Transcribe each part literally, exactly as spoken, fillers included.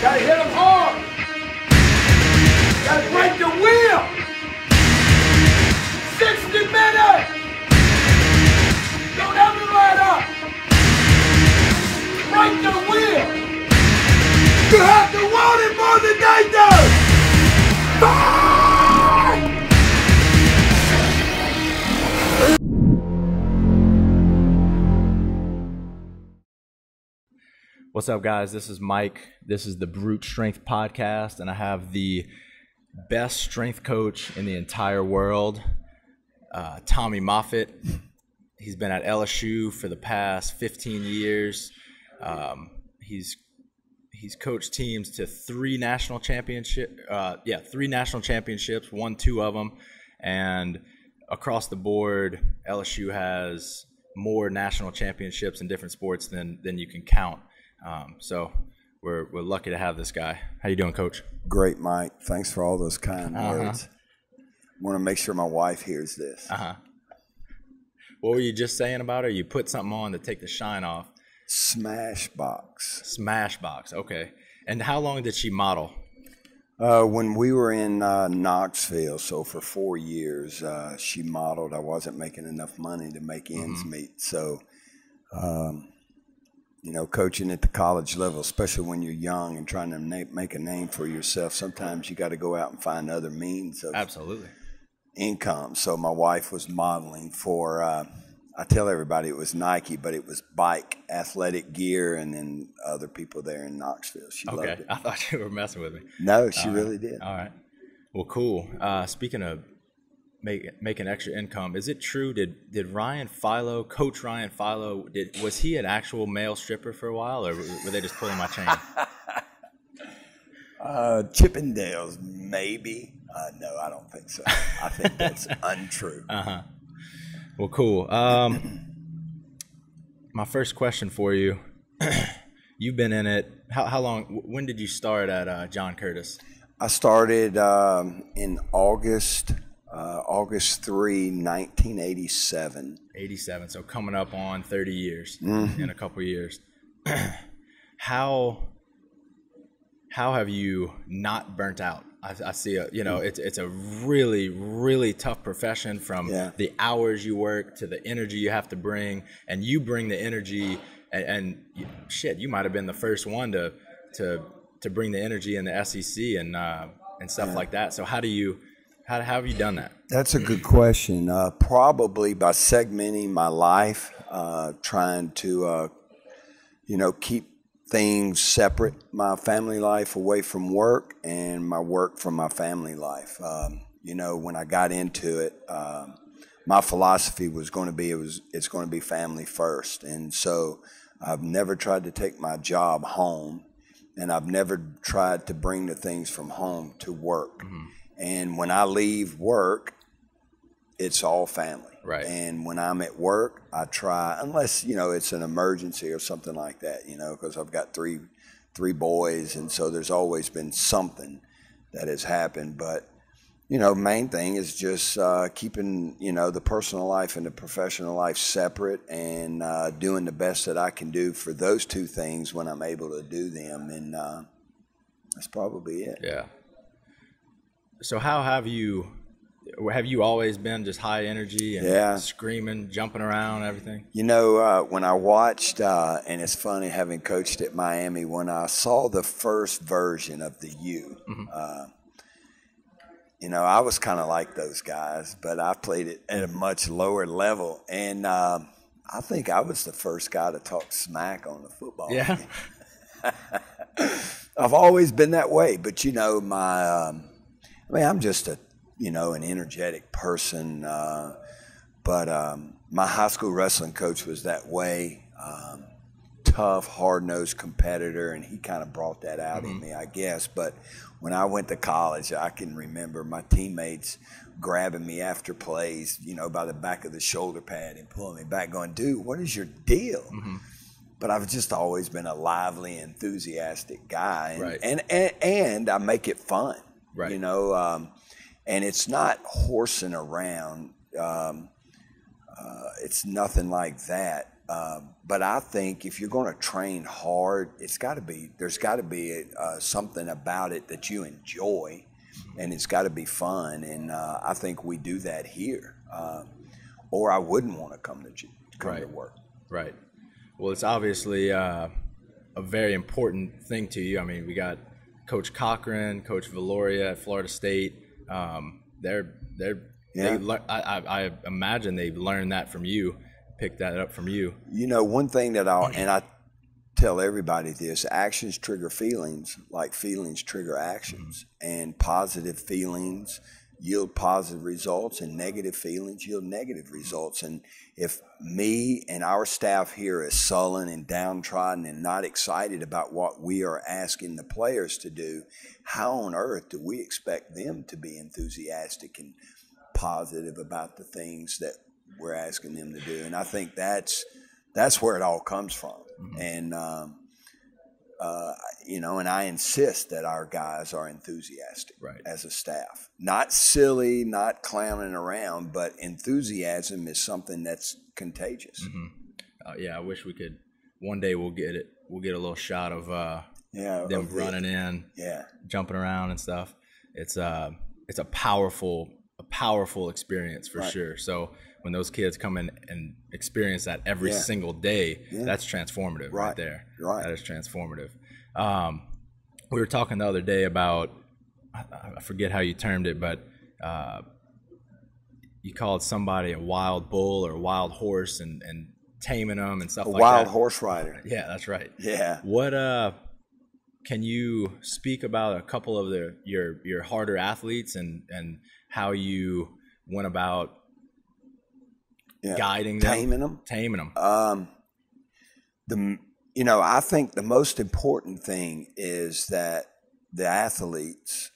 Gotta hit them hard. Gotta break the wheel. sixty minutes. Don't ever let up. Break the wheel. You have to want it more than they do. Fight! What's up, guys? This is Mike. This is the brUTE Strength Podcast, and I have the best strength coach in the entire world, uh, Tommy Moffitt. He's been at L S U for the past fifteen years. Um, he's he's coached teams to three national championship, uh, yeah, three national championships, won two of them, and across the board, L S U has more national championships in different sports than than you can count. Um, so we're we're lucky to have this guy. How you doing, Coach? Great, Mike. Thanks for all those kind Uh-huh. words. I want to make sure my wife hears this. Uh huh. What were you just saying about her? You put something on to take the shine off. Smash box. Smash box. Okay. And how long did she model? Uh, when we were in uh, Knoxville, so for four years, uh, she modeled. I wasn't making enough money to make ends Mm-hmm. meet. So, um, you know, coaching at the college level, especially when you're young and trying to na- make a name for yourself, sometimes you got to go out and find other means of Absolutely. income. So my wife was modeling for, uh, I tell everybody it was Nike, but it was bike athletic gear, and then other people there in Knoxville. She Okay. loved it. I thought you were messing with me. No, she Uh, really did. All right. Well, cool. Uh, speaking of make, making extra income, is it true? Did did Ryan Philo, Coach Ryan Philo, did was he an actual male stripper for a while, or were they just pulling my chain? Uh, Chippendales, maybe. Uh, no, I don't think so. I think that's untrue. Uh huh. Well, cool. Um, my first question for you: you've been in it. How how long? When did you start at uh, John Curtis? I started um, in August, uh, August third, nineteen eighty-seven. eighty-seven. So coming up on thirty years Mm-hmm. in a couple of years. how how have you not burnt out? I, I see a, you know, it's it's a really, really tough profession, from Yeah. the hours you work to the energy you have to bring, and you bring the energy, and, and you, shit, you might have been the first one to to to bring the energy in the S E C and uh, and stuff Yeah. like that. So how do you how, how have you done that? That's a good question. Uh, probably by segmenting my life, uh, trying to, uh, you know, keep things separate, my family life away from work and my work from my family life. Um, you know, when I got into it, um, my philosophy was going to be, it was, it's going to be family first. And so I've never tried to take my job home, and I've never tried to bring the things from home to work. Mm-hmm. And when I leave work, it's all family. Right. And when I'm at work, I try, unless, you know, it's an emergency or something like that, you know, because I've got three three boys, and so there's always been something that has happened. But, you know, main thing is just uh, keeping, you know, the personal life and the professional life separate, and uh, doing the best that I can do for those two things when I'm able to do them. And uh, that's probably it. Yeah. So how have you, have you always been just high energy and Yeah. screaming, jumping around, everything? You know, uh, when I watched, uh, and it's funny having coached at Miami, when I saw the first version of the U, Mm-hmm. uh, you know, I was kind of like those guys, but I played it at a much lower level. And uh, I think I was the first guy to talk smack on the football Yeah. game. I've always been that way, but, you know, my, um, I mean, I'm just a, you know, an energetic person, uh, but um, my high school wrestling coach was that way, um, tough, hard-nosed competitor, and he kind of brought that out Mm-hmm. in me, I guess. But when I went to college, I can remember my teammates grabbing me after plays, you know, by the back of the shoulder pad and pulling me back, going, dude, what is your deal? Mm-hmm. But I've just always been a lively, enthusiastic guy, and Right. and, and, and I make it fun, Right. you know, um, and it's not horsing around. Um, uh, it's nothing like that. Um, but I think if you're going to train hard, it's got to be, there's got to be uh, something about it that you enjoy, and it's got to be fun. And uh, I think we do that here, uh, or I wouldn't want to come to come right. to work. Right. Well, it's obviously uh, a very important thing to you. I mean, we got Coach Cochran, Coach Valoria at Florida State. Um, they're they're yeah. they, I, I imagine they learned that from you. Pick that up from you. You know, one thing that I'll, and I tell everybody this, actions trigger feelings like feelings trigger actions. Mm-hmm. And positive feelings yield positive results, and negative feelings yield negative results. And if me and our staff here is sullen and downtrodden and not excited about what we are asking the players to do, how on earth do we expect them to be enthusiastic and positive about the things that we're asking them to do? And I think that's that's where it all comes from. Mm-hmm. And um, uh, you know, and I insist that our guys are enthusiastic, right, as a staff. Not silly, not clowning around, but enthusiasm is something that's contagious. Mm-hmm. Uh, yeah, I wish we could. One day we'll get it. We'll get a little shot of uh, yeah, them of running the, in, yeah, jumping around and stuff. It's uh, it's a powerful. a powerful experience for right. sure. So when those kids come in and experience that every yeah. single day, yeah. that's transformative right, right there. Right. That is transformative. Um, we were talking the other day about, I forget how you termed it, but uh, you called somebody a wild bull or a wild horse and, and taming them and stuff a like that. A wild horse rider. Yeah, that's right. Yeah. What, uh, can you speak about a couple of the, your, your harder athletes and, and how you went about yeah. guiding them, taming them, taming them. Um, the you know, I think the most important thing is that the athletes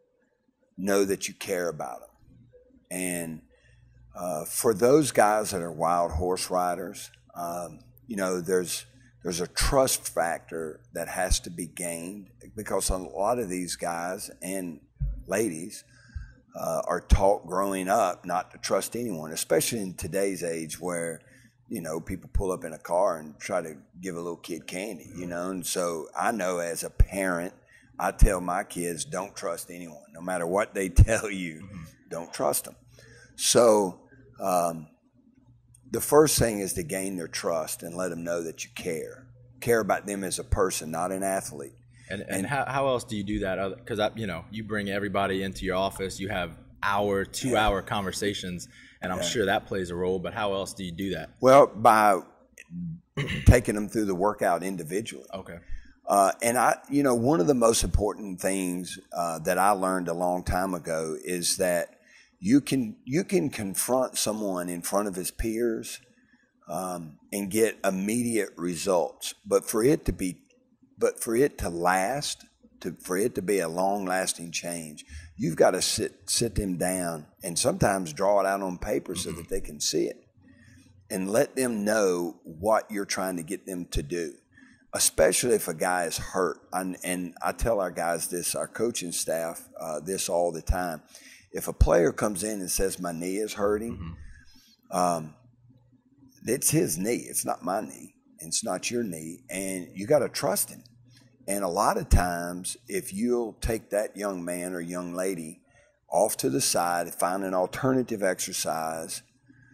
know that you care about them, and uh, for those guys that are wild horse riders, um, you know, there's there's a trust factor that has to be gained, because a lot of these guys and ladies Uh, are taught growing up not to trust anyone, especially in today's age where, you know, people pull up in a car and try to give a little kid candy, you know. And so I know as a parent, I tell my kids, don't trust anyone. No matter what they tell you, mm-hmm. don't trust them. So um, the first thing is to gain their trust and let them know that you care. Care about them as a person, not an athlete. And, and, and how, how else do you do that? Because, you know, you bring everybody into your office, you have hour, two-hour yeah. conversations, and I'm yeah. sure that plays a role, but how else do you do that? Well, by taking them through the workout individually. Okay. Uh, and, I, you know, one of the most important things uh, that I learned a long time ago is that you can you can confront someone in front of his peers um, and get immediate results, but for it to be But for it to last, to, for it to be a long-lasting change, you've got to sit sit them down and sometimes draw it out on paper so that they can see it, and let them know what you're trying to get them to do, especially if a guy is hurt. And, and I tell our guys this, our coaching staff, uh, this all the time. If a player comes in and says, my knee is hurting, mm-hmm. um, it's his knee. It's not my knee. It's not your knee, and you got to trust him. And a lot of times, if you'll take that young man or young lady off to the side, find an alternative exercise,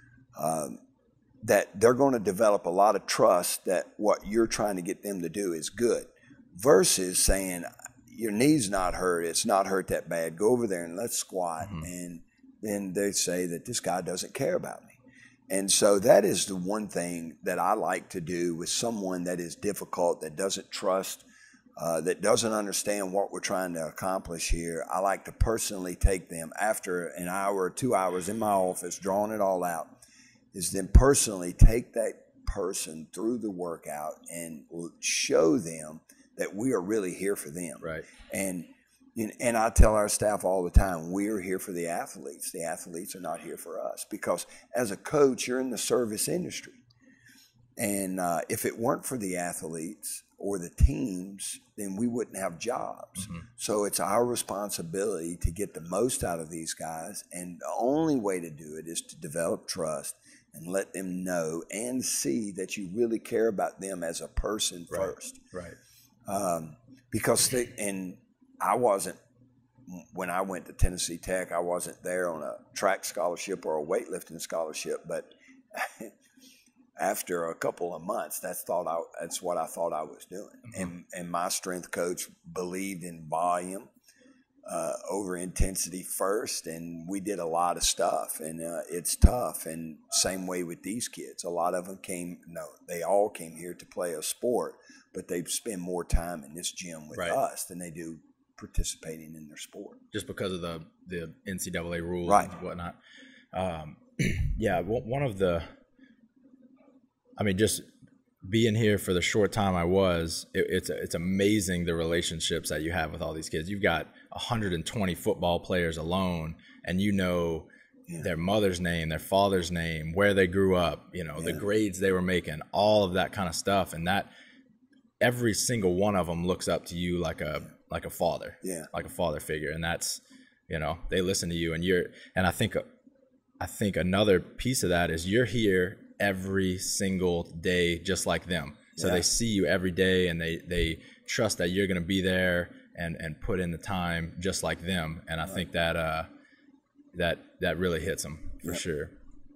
um, that they're going to develop a lot of trust that what you're trying to get them to do is good, versus saying, your knee's not hurt, it's not hurt that bad, go over there and let's squat. Mm-hmm. And then they say that this guy doesn't care about me. And so that is the one thing that I like to do with someone that is difficult, that doesn't trust, uh, that doesn't understand what we're trying to accomplish here. I like to personally take them after an hour or two hours in my office, drawing it all out, is then personally take that person through the workout and show them that we are really here for them. Right. And And I tell our staff all the time, we're here for the athletes. The athletes are not here for us, because as a coach, you're in the service industry. And uh, if it weren't for the athletes or the teams, then we wouldn't have jobs. Mm-hmm. So it's our responsibility to get the most out of these guys. And the only way to do it is to develop trust and let them know and see that you really care about them as a person right. first. Right. Um, because they, and I wasn't, when I went to Tennessee Tech, I wasn't there on a track scholarship or a weightlifting scholarship, but after a couple of months, that's thought I, that's what I thought I was doing. Mm-hmm. And and my strength coach believed in volume uh, over intensity first, and we did a lot of stuff, and uh, it's tough. And same way with these kids. A lot of them came, no, they all came here to play a sport, but they spend more time in this gym with right. us than they do participating in their sport. Just because of the, the N C double A rules right. and whatnot. Um, yeah, one of the, I mean, just being here for the short time I was, it, it's it's amazing the relationships that you have with all these kids. You've got one hundred twenty football players alone, and you know yeah. their mother's name, their father's name, where they grew up, you know, yeah. the grades they were making, all of that kind of stuff. And that every single one of them looks up to you like a like a father, yeah, like a father figure. And that's, you know, they listen to you, and you're, and I think, I think another piece of that is you're here every single day just like them. So yeah. they see you every day, and they, they trust that you're going to be there and, and put in the time just like them. And I right. think that, uh, that, that really hits them for yep. sure.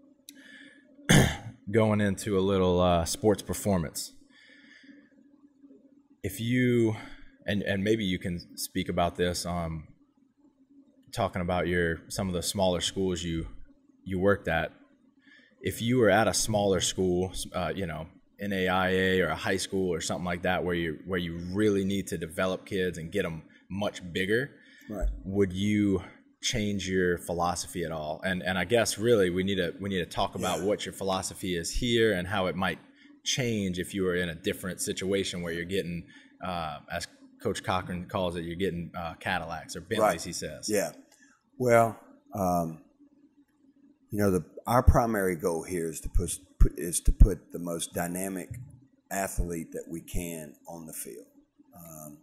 Going into a little, uh, sports performance. If you, and, and maybe you can speak about this, um, talking about your, some of the smaller schools you, you worked at. If you were at a smaller school, uh, you know, N A I A or a high school or something like that, where you where you really need to develop kids and get them much bigger, right. would you change your philosophy at all? And and I guess really we need to we need to talk about yeah. what your philosophy is here and how it might change if you were in a different situation where you're getting, uh, as Coach Cochran calls it, you're getting uh, Cadillacs or Bentleys. Right. He says, yeah. Well, um, you know, the our primary goal here is to push, put is to put the most dynamic athlete that we can on the field, um,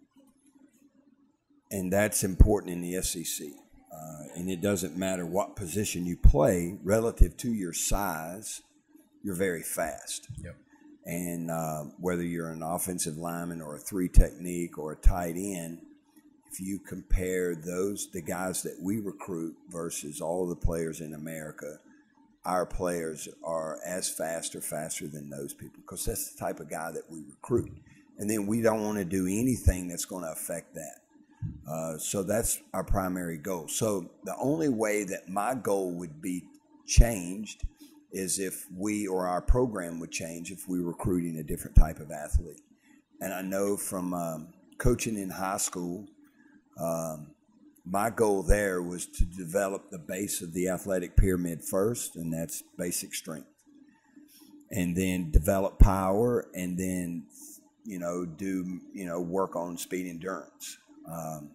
and that's important in the S E C. Uh, and it doesn't matter what position you play relative to your size, you're very fast. Yep. And uh, whether you're an offensive lineman or a three technique or a tight end, if you compare those the guys that we recruit versus all the players in America, our players are as fast or faster than those people, because that's the type of guy that we recruit. And then we don't want to do anything that's going to affect that. Uh, so that's our primary goal. So the only way that my goal would be changed is if we or our program would change if we were recruiting a different type of athlete. And I know from um, coaching in high school, um, my goal there was to develop the base of the athletic pyramid first, and that's basic strength. And then develop power, and then, you know, do, you know, work on speed endurance. Um,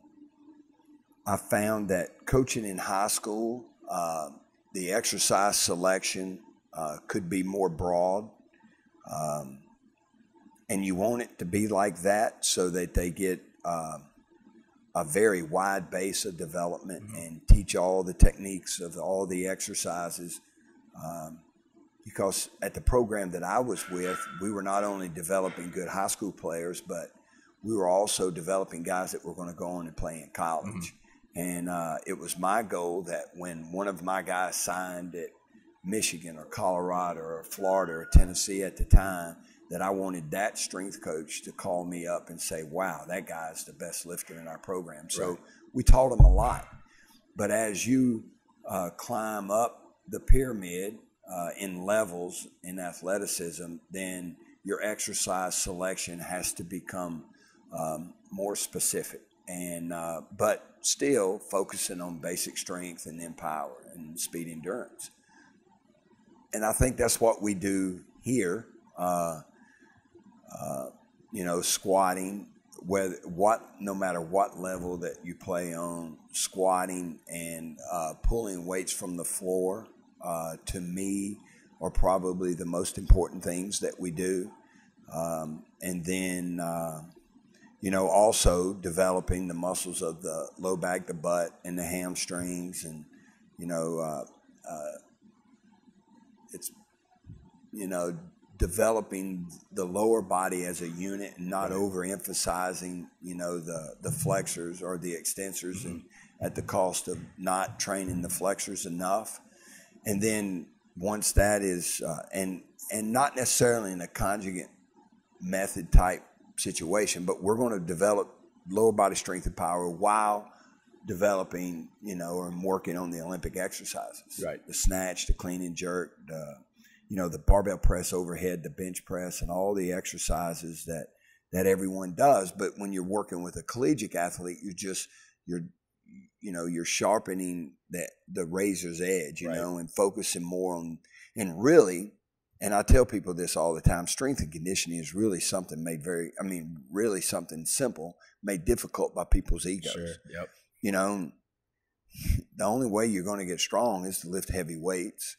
I found that coaching in high school, uh, the exercise selection uh, could be more broad. Um, and you want it to be like that so that they get uh, a very wide base of development mm-hmm. and teach all the techniques of all the exercises. Um, because at the program that I was with, we were not only developing good high school players, but we were also developing guys that were going to go on and play in college. Mm-hmm. And uh, it was my goal that when one of my guys signed at Michigan or Colorado or Florida or Tennessee at the time, that I wanted that strength coach to call me up and say, wow, that guy's the best lifter in our program. So right. we taught him a lot. But as you uh, climb up the pyramid uh, in levels in athleticism, then your exercise selection has to become um, more specific. And uh, but still focusing on basic strength and then power and speed endurance. And I think that's what we do here. Uh, uh, you know, squatting, whether what, no matter what level that you play on, squatting and uh, pulling weights from the floor, uh, to me, are probably the most important things that we do. Um, and then, uh, you know, also developing the muscles of the low back, the butt, and the hamstrings, and you know, uh, uh, it's you know, developing the lower body as a unit and not right. overemphasizing, you know, the, the flexors or the extensors mm-hmm. and at the cost of not training the flexors enough. And then once that is, uh, and and not necessarily in a conjugate method type situation, but we're going to develop lower body strength and power while developing, you know, or working on the Olympic exercises. Right. The snatch, the clean and jerk, the, you know, the barbell press overhead, the bench press, and all the exercises that, that everyone does. But when you're working with a collegiate athlete, you're just, you're, you know, you're sharpening the, the razor's edge, you right. know, and focusing more on, and really, and I tell people this all the time, strength and conditioning is really something made very, I mean, really something simple, made difficult by people's egos. Sure. Yep. You know, the only way you're going to get strong is to lift heavy weights.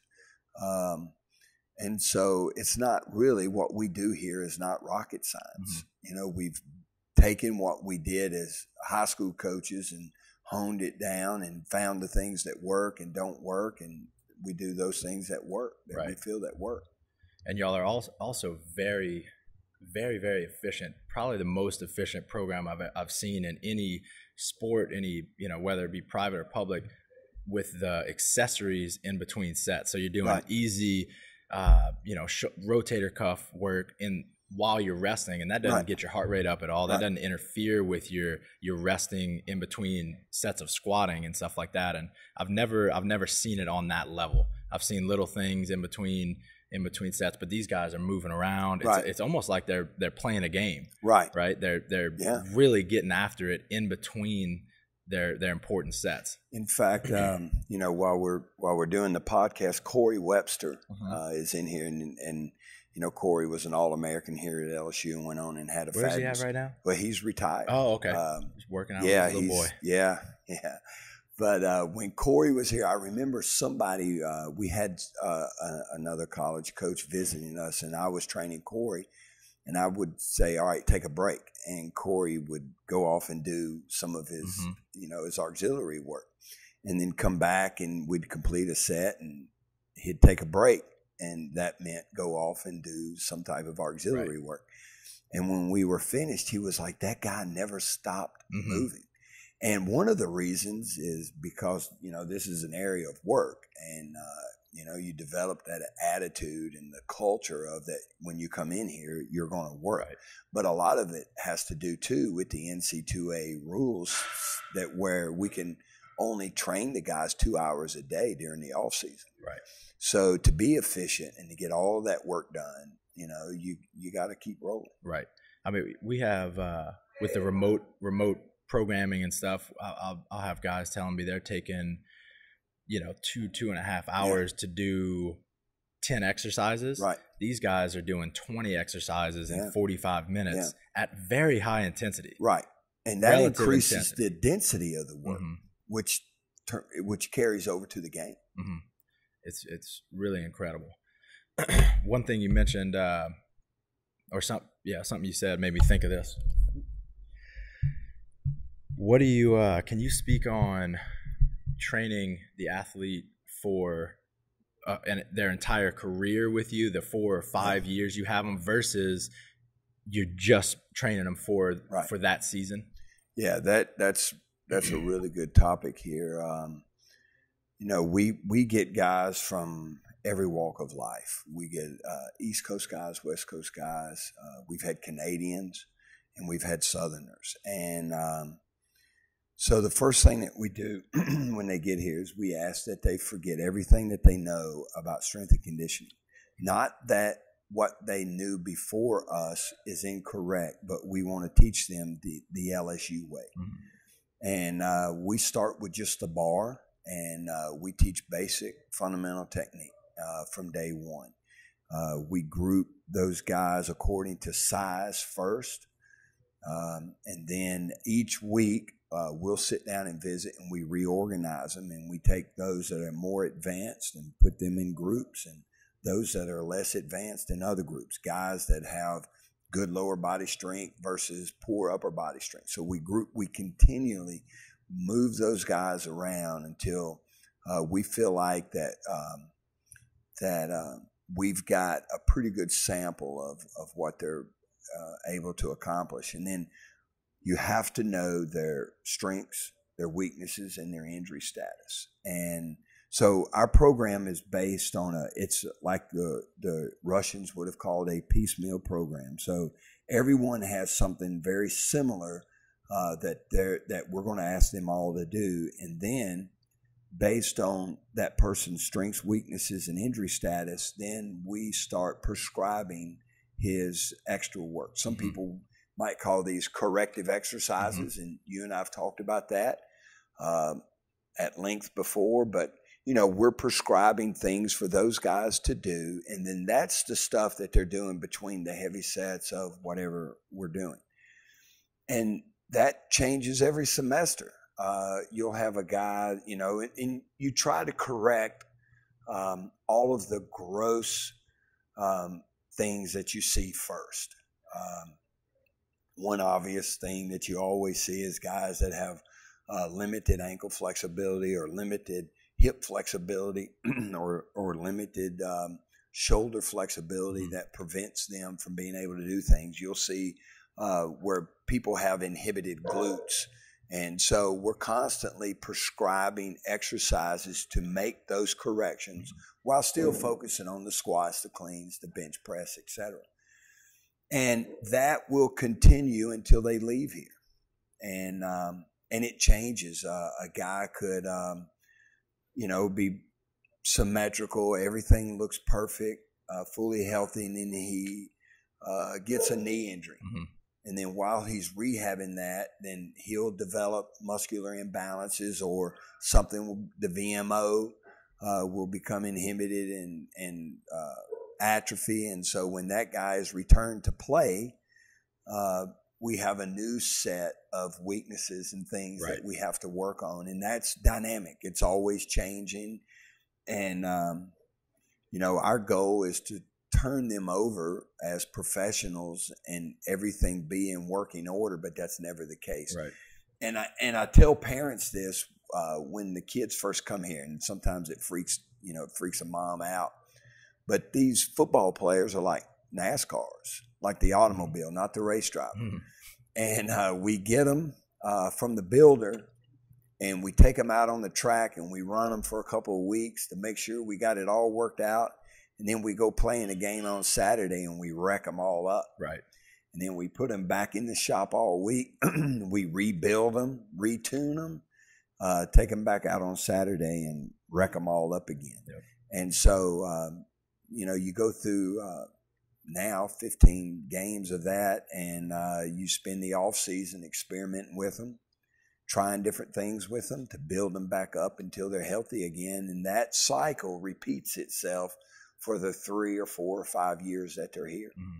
Um, and so it's not really, what we do here is not rocket science. Mm-hmm. You know, we've taken what we did as high school coaches and honed it down and found the things that work and don't work, and we do those things that work, that right. we feel that work. And y'all are also also very, very, very efficient. Probably the most efficient program I've I've seen in any sport, any, you know, whether it be private or public, with the accessories in between sets. So you're doing right. easy, uh, you know, sh- rotator cuff work in while you're resting, and that doesn't right. get your heart rate up at all. That right. doesn't interfere with your your resting in between sets of squatting and stuff like that. And I've never I've never seen it on that level. I've seen little things in between in between sets, but these guys are moving around. It's, right. it's almost like they're they're playing a game. Right. Right. They're they're yeah. really getting after it in between their their important sets. In fact, um, you know, while we're while we're doing the podcast, Corey Webster uh-huh. uh, is in here, and and. You know, Corey was an All-American here at L S U and went on and had a Where's fabulous. he at right now? Well, he's retired. Oh, okay. Um, he's working out yeah, with his little he's, boy. Yeah, yeah. But uh, when Corey was here, I remember somebody, uh, we had uh, a, another college coach visiting us, and I was training Corey, and I would say, all right, take a break. And Corey would go off and do some of his, mm-hmm. you know, his auxiliary work, and then come back and we'd complete a set, and he'd take a break. And that meant go off and do some type of auxiliary right. work. And when we were finished, he was like, that guy never stopped mm-hmm. moving. And one of the reasons is because, you know, this is an area of work, and, uh, you know, you develop that attitude and the culture of that when you come in here, you're going to work. Right. But a lot of it has to do, too, with the N C two A rules that where we can only train the guys two hours a day during the off season. Right. So to be efficient and to get all of that work done, you know, you you got to keep rolling. Right. I mean, we have uh, with the remote remote programming and stuff. I'll, I'll have guys telling me they're taking, you know, two two and a half hours yeah. to do ten exercises. Right. These guys are doing twenty exercises yeah. in forty-five minutes yeah. at very high intensity. Right. And that Relative increases intensity. the density of the work, mm-hmm. which ter- which carries over to the game. Mm-hmm. It's it's really incredible. One thing you mentioned, uh, or some yeah, something you said made me think of this. What do you? Uh, can you speak on training the athlete for uh, and their entire career with you, the four or five years you have them, versus you're just training them for right. for that season? Yeah, that that's that's a really good topic here. Um, You know, we, we get guys from every walk of life. We get uh, East Coast guys, West Coast guys. Uh, we've had Canadians, and we've had Southerners. And um, so the first thing that we do when they get here is we ask that they forget everything that they know about strength and conditioning. Not that what they knew before us is incorrect, but we want to teach them the, the L S U way. Mm-hmm. And uh, we start with just the bar. And uh, we teach basic fundamental technique uh, from day one. Uh, we group those guys according to size first. Um, and then each week uh, we'll sit down and visit, and we reorganize them. And we take those that are more advanced and put them in groups, and those that are less advanced in other groups, guys that have good lower body strength versus poor upper body strength. So we group, we continually move those guys around until uh, we feel like that um, that um, we've got a pretty good sample of, of what they're uh, able to accomplish. And then you have to know their strengths, their weaknesses, and their injury status. And so our program is based on a, it's like the, the Russians would have called a piecemeal program. So everyone has something very similar uh, that they're, that we're going to ask them all to do. And then based on that person's strengths, weaknesses, and injury status, then we start prescribing his extra work. Some mm-hmm. people might call these corrective exercises, mm-hmm. and you and I have talked about that um, at length before, but you know, we're prescribing things for those guys to do, and then that's the stuff that they're doing between the heavy sets of whatever we're doing. And that changes every semester. Uh, you'll have a guy, you know, and, and you try to correct um, all of the gross um, things that you see first. Um, one obvious thing that you always see is guys that have uh, limited ankle flexibility or limited hip flexibility or, or limited um, shoulder flexibility that prevents them from being able to do things. You'll see uh, where people have inhibited glutes. And so we're constantly prescribing exercises to make those corrections while still focusing on the squats, the cleans, the bench press, et cetera. And that will continue until they leave here. And um, and it changes. Uh, a guy could, um, you know, be symmetrical. Everything looks perfect, uh, fully healthy, and then he uh, gets a knee injury. Mm-hmm. And then while he's rehabbing that, then he'll develop muscular imbalances or something, the V M O uh, will become inhibited and, and uh, atrophy. And so when that guy is returned to play, uh, we have a new set of weaknesses and things right. that we have to work on. And that's dynamic. It's always changing. And, um, you know, our goal is to turn them over as professionals and everything be in working order, but that's never the case. Right. And I and I tell parents this uh, when the kids first come here, and sometimes it freaks you know it freaks a mom out. But these football players are like NASCARs, like the automobile, not the race driver. Mm-hmm. And uh, we get them uh, from the builder, and we take them out on the track, and we run them for a couple of weeks to make sure we got it all worked out. And then we go play in a game on Saturday and we wreck them all up. Right. And then we put them back in the shop all week. We rebuild them, retune them, uh, take them back out on Saturday and wreck them all up again. Yep. And so, um, you know, you go through uh, now fifteen games of that, and uh, you spend the off season experimenting with them, trying different things with them to build them back up until they're healthy again. And that cycle repeats itself for the three or four or five years that they're here. Mm.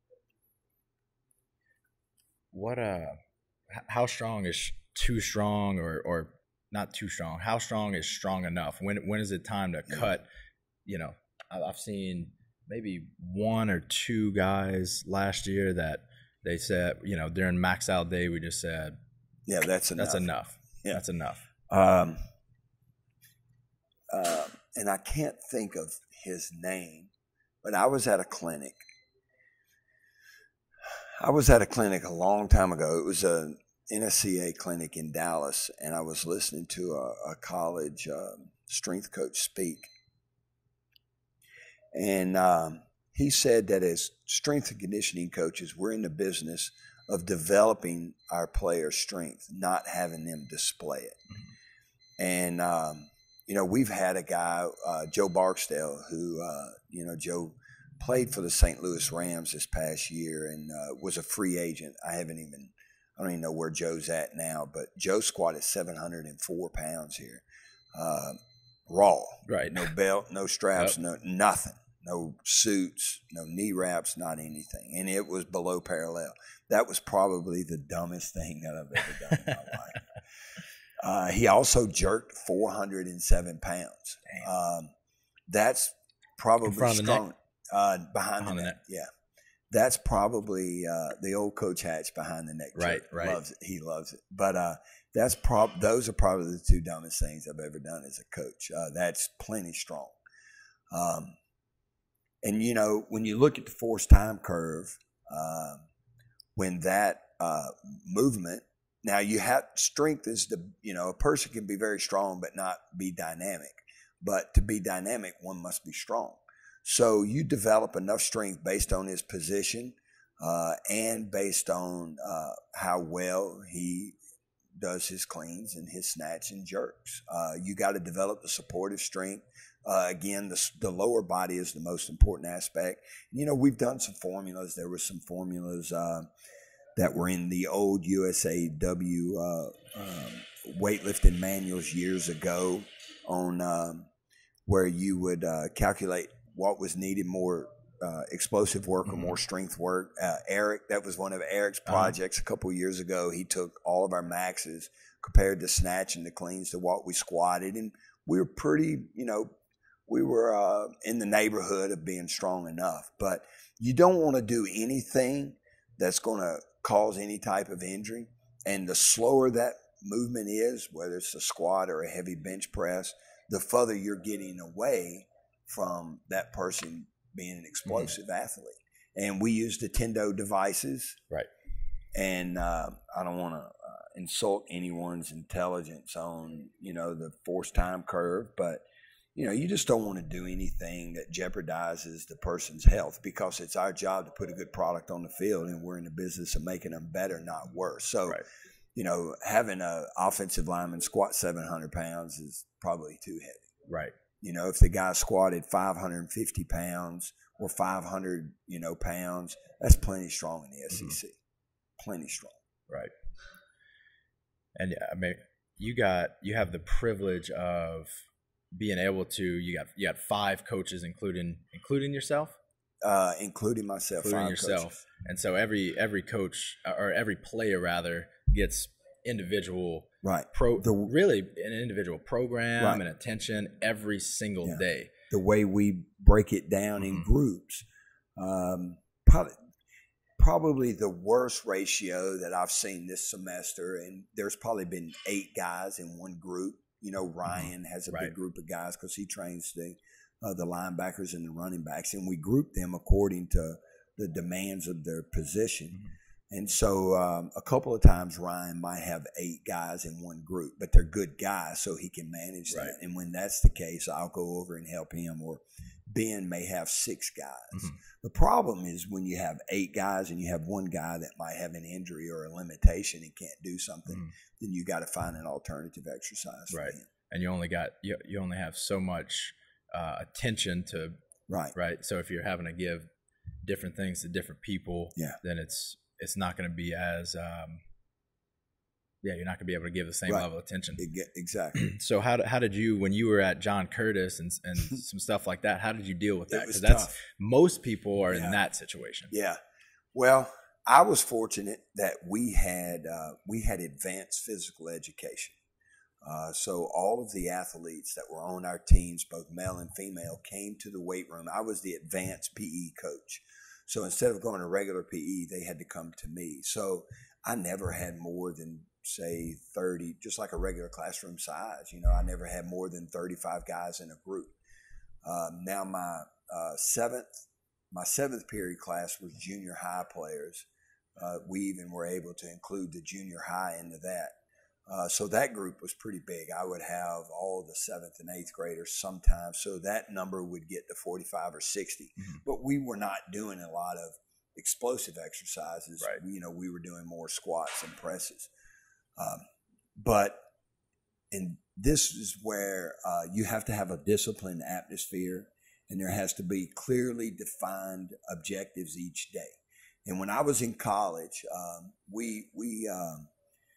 What uh, how strong is too strong, or or not too strong? How strong is strong enough? When when is it time to cut? You know, I've seen maybe one or two guys last year that they said, you know, during max out day, we just said, yeah, that's enough. That's enough. Yeah, that's enough. Um, uh, and I can't think of his name, but I was at a clinic. I was at a clinic a long time ago. It was a N S C A clinic in Dallas, and I was listening to a, a college uh, strength coach speak. And um, he said that as strength and conditioning coaches, we're in the business of developing our players' strength, not having them display it. Mm-hmm. And um, you know, we've had a guy, uh, Joe Barksdale, who, uh, you know, Joe played for the Saint Louis Rams this past year and uh, was a free agent. I haven't even, I don't even know where Joe's at now, but Joe squatted seven hundred four pounds here, uh, raw. Right. No belt, no straps, yep. no nothing, no suits, no knee wraps, not anything. And it was below parallel. That was probably the dumbest thing that I've ever done in my life. Uh, he also jerked four hundred seven pounds. Um, that's probably strong. Uh, behind, behind the, the neck. neck. Yeah. That's probably uh, the old Coach Hatch behind the neck. Right, jerk. right. Loves it. He loves it. But uh, that's prob- those are probably the two dumbest things I've ever done as a coach. Uh, that's plenty strong. Um, and you know, when you look at the force time curve, uh, when that uh, movement, now you have strength is the, you know, a person can be very strong but not be dynamic. But to be dynamic, one must be strong. So you develop enough strength based on his position uh, and based on uh, how well he does his cleans and his snatch and jerks. Uh, you got to develop the supportive strength. Uh, again, the, the lower body is the most important aspect. You know, we've done some formulas. There were some formulas uh, that were in the old U S A W uh, um, weightlifting manuals years ago on um, where you would uh, calculate what was needed, more uh, explosive work or more strength work. Uh, Eric, that was one of Eric's projects uh-huh. a couple of years ago. He took all of our maxes, compared the snatch and the cleans to what we squatted, and we were pretty, you know, we were uh, in the neighborhood of being strong enough. But you don't want to do anything that's going to cause any type of injury. And the slower that movement is, whether it's a squat or a heavy bench press, the further you're getting away from that person being an explosive mm-hmm. athlete. And we use the Tendo devices. Right. And uh, I don't want to uh, insult anyone's intelligence on, you know, the force time curve, but, you know, you just don't want to do anything that jeopardizes the person's health, because it's our job to put a good product on the field, and we're in the business of making them better, not worse. So, right. you know, having an offensive lineman squat seven hundred pounds is probably too heavy. Right. You know, if the guy squatted five hundred fifty pounds or five hundred, you know, pounds, that's plenty strong in the S E C. Mm-hmm. Plenty strong. Right. And I mean, you got, you have the privilege of being able to, you got, you got five coaches, including, including yourself? Uh, including myself. Including five yourself. Coaches. And so every, every coach or every player rather gets individual, right. Pro, the, really an individual program right. and attention every single yeah. day. The way we break it down mm-hmm. in groups, um, probably, probably the worst ratio that I've seen this semester, and there's probably been eight guys in one group. You know, Ryan mm-hmm. has a right. big group of guys because he trains the uh, the linebackers and the running backs, and we group them according to the demands of their position. Mm-hmm. And so um, a couple of times Ryan might have eight guys in one group, but they're good guys, so he can manage right. that. And when that's the case, I'll go over and help him. Or Ben may have six guys. Mm-hmm. The problem is when you have eight guys and you have one guy that might have an injury or a limitation and can't do something, mm-hmm. then you got to find an alternative exercise for right. him. And you only got you, you only have so much uh, attention to right. right. So if you're having to give different things to different people, yeah. then it's it's not going to be as, um, yeah, you're not going to be able to give the same right. level of attention. Exactly. So how how did you, when you were at John Curtis and and some stuff like that, how did you deal with that? Because that's most people are yeah. in that situation. Yeah. Well, I was fortunate that we had uh, we had advanced physical education. Uh, so all of the athletes that were on our teams, both male and female, came to the weight room. I was the advanced P E coach. So instead of going to regular P E, they had to come to me. So I never had more than, say, thirty, just like a regular classroom size. You know, I never had more than thirty-five guys in a group. Um, now my uh, seventh, my seventh period class was junior high players. Uh, we even were able to include the junior high into that. Uh, so that group was pretty big. I would have all the seventh and eighth graders sometimes. So that number would get to forty-five or sixty. Mm-hmm. But we were not doing a lot of explosive exercises. Right. You know, we were doing more squats and presses. Um, but and this is where uh, you have to have a disciplined atmosphere, and there has to be clearly defined objectives each day. And when I was in college, um, we we um,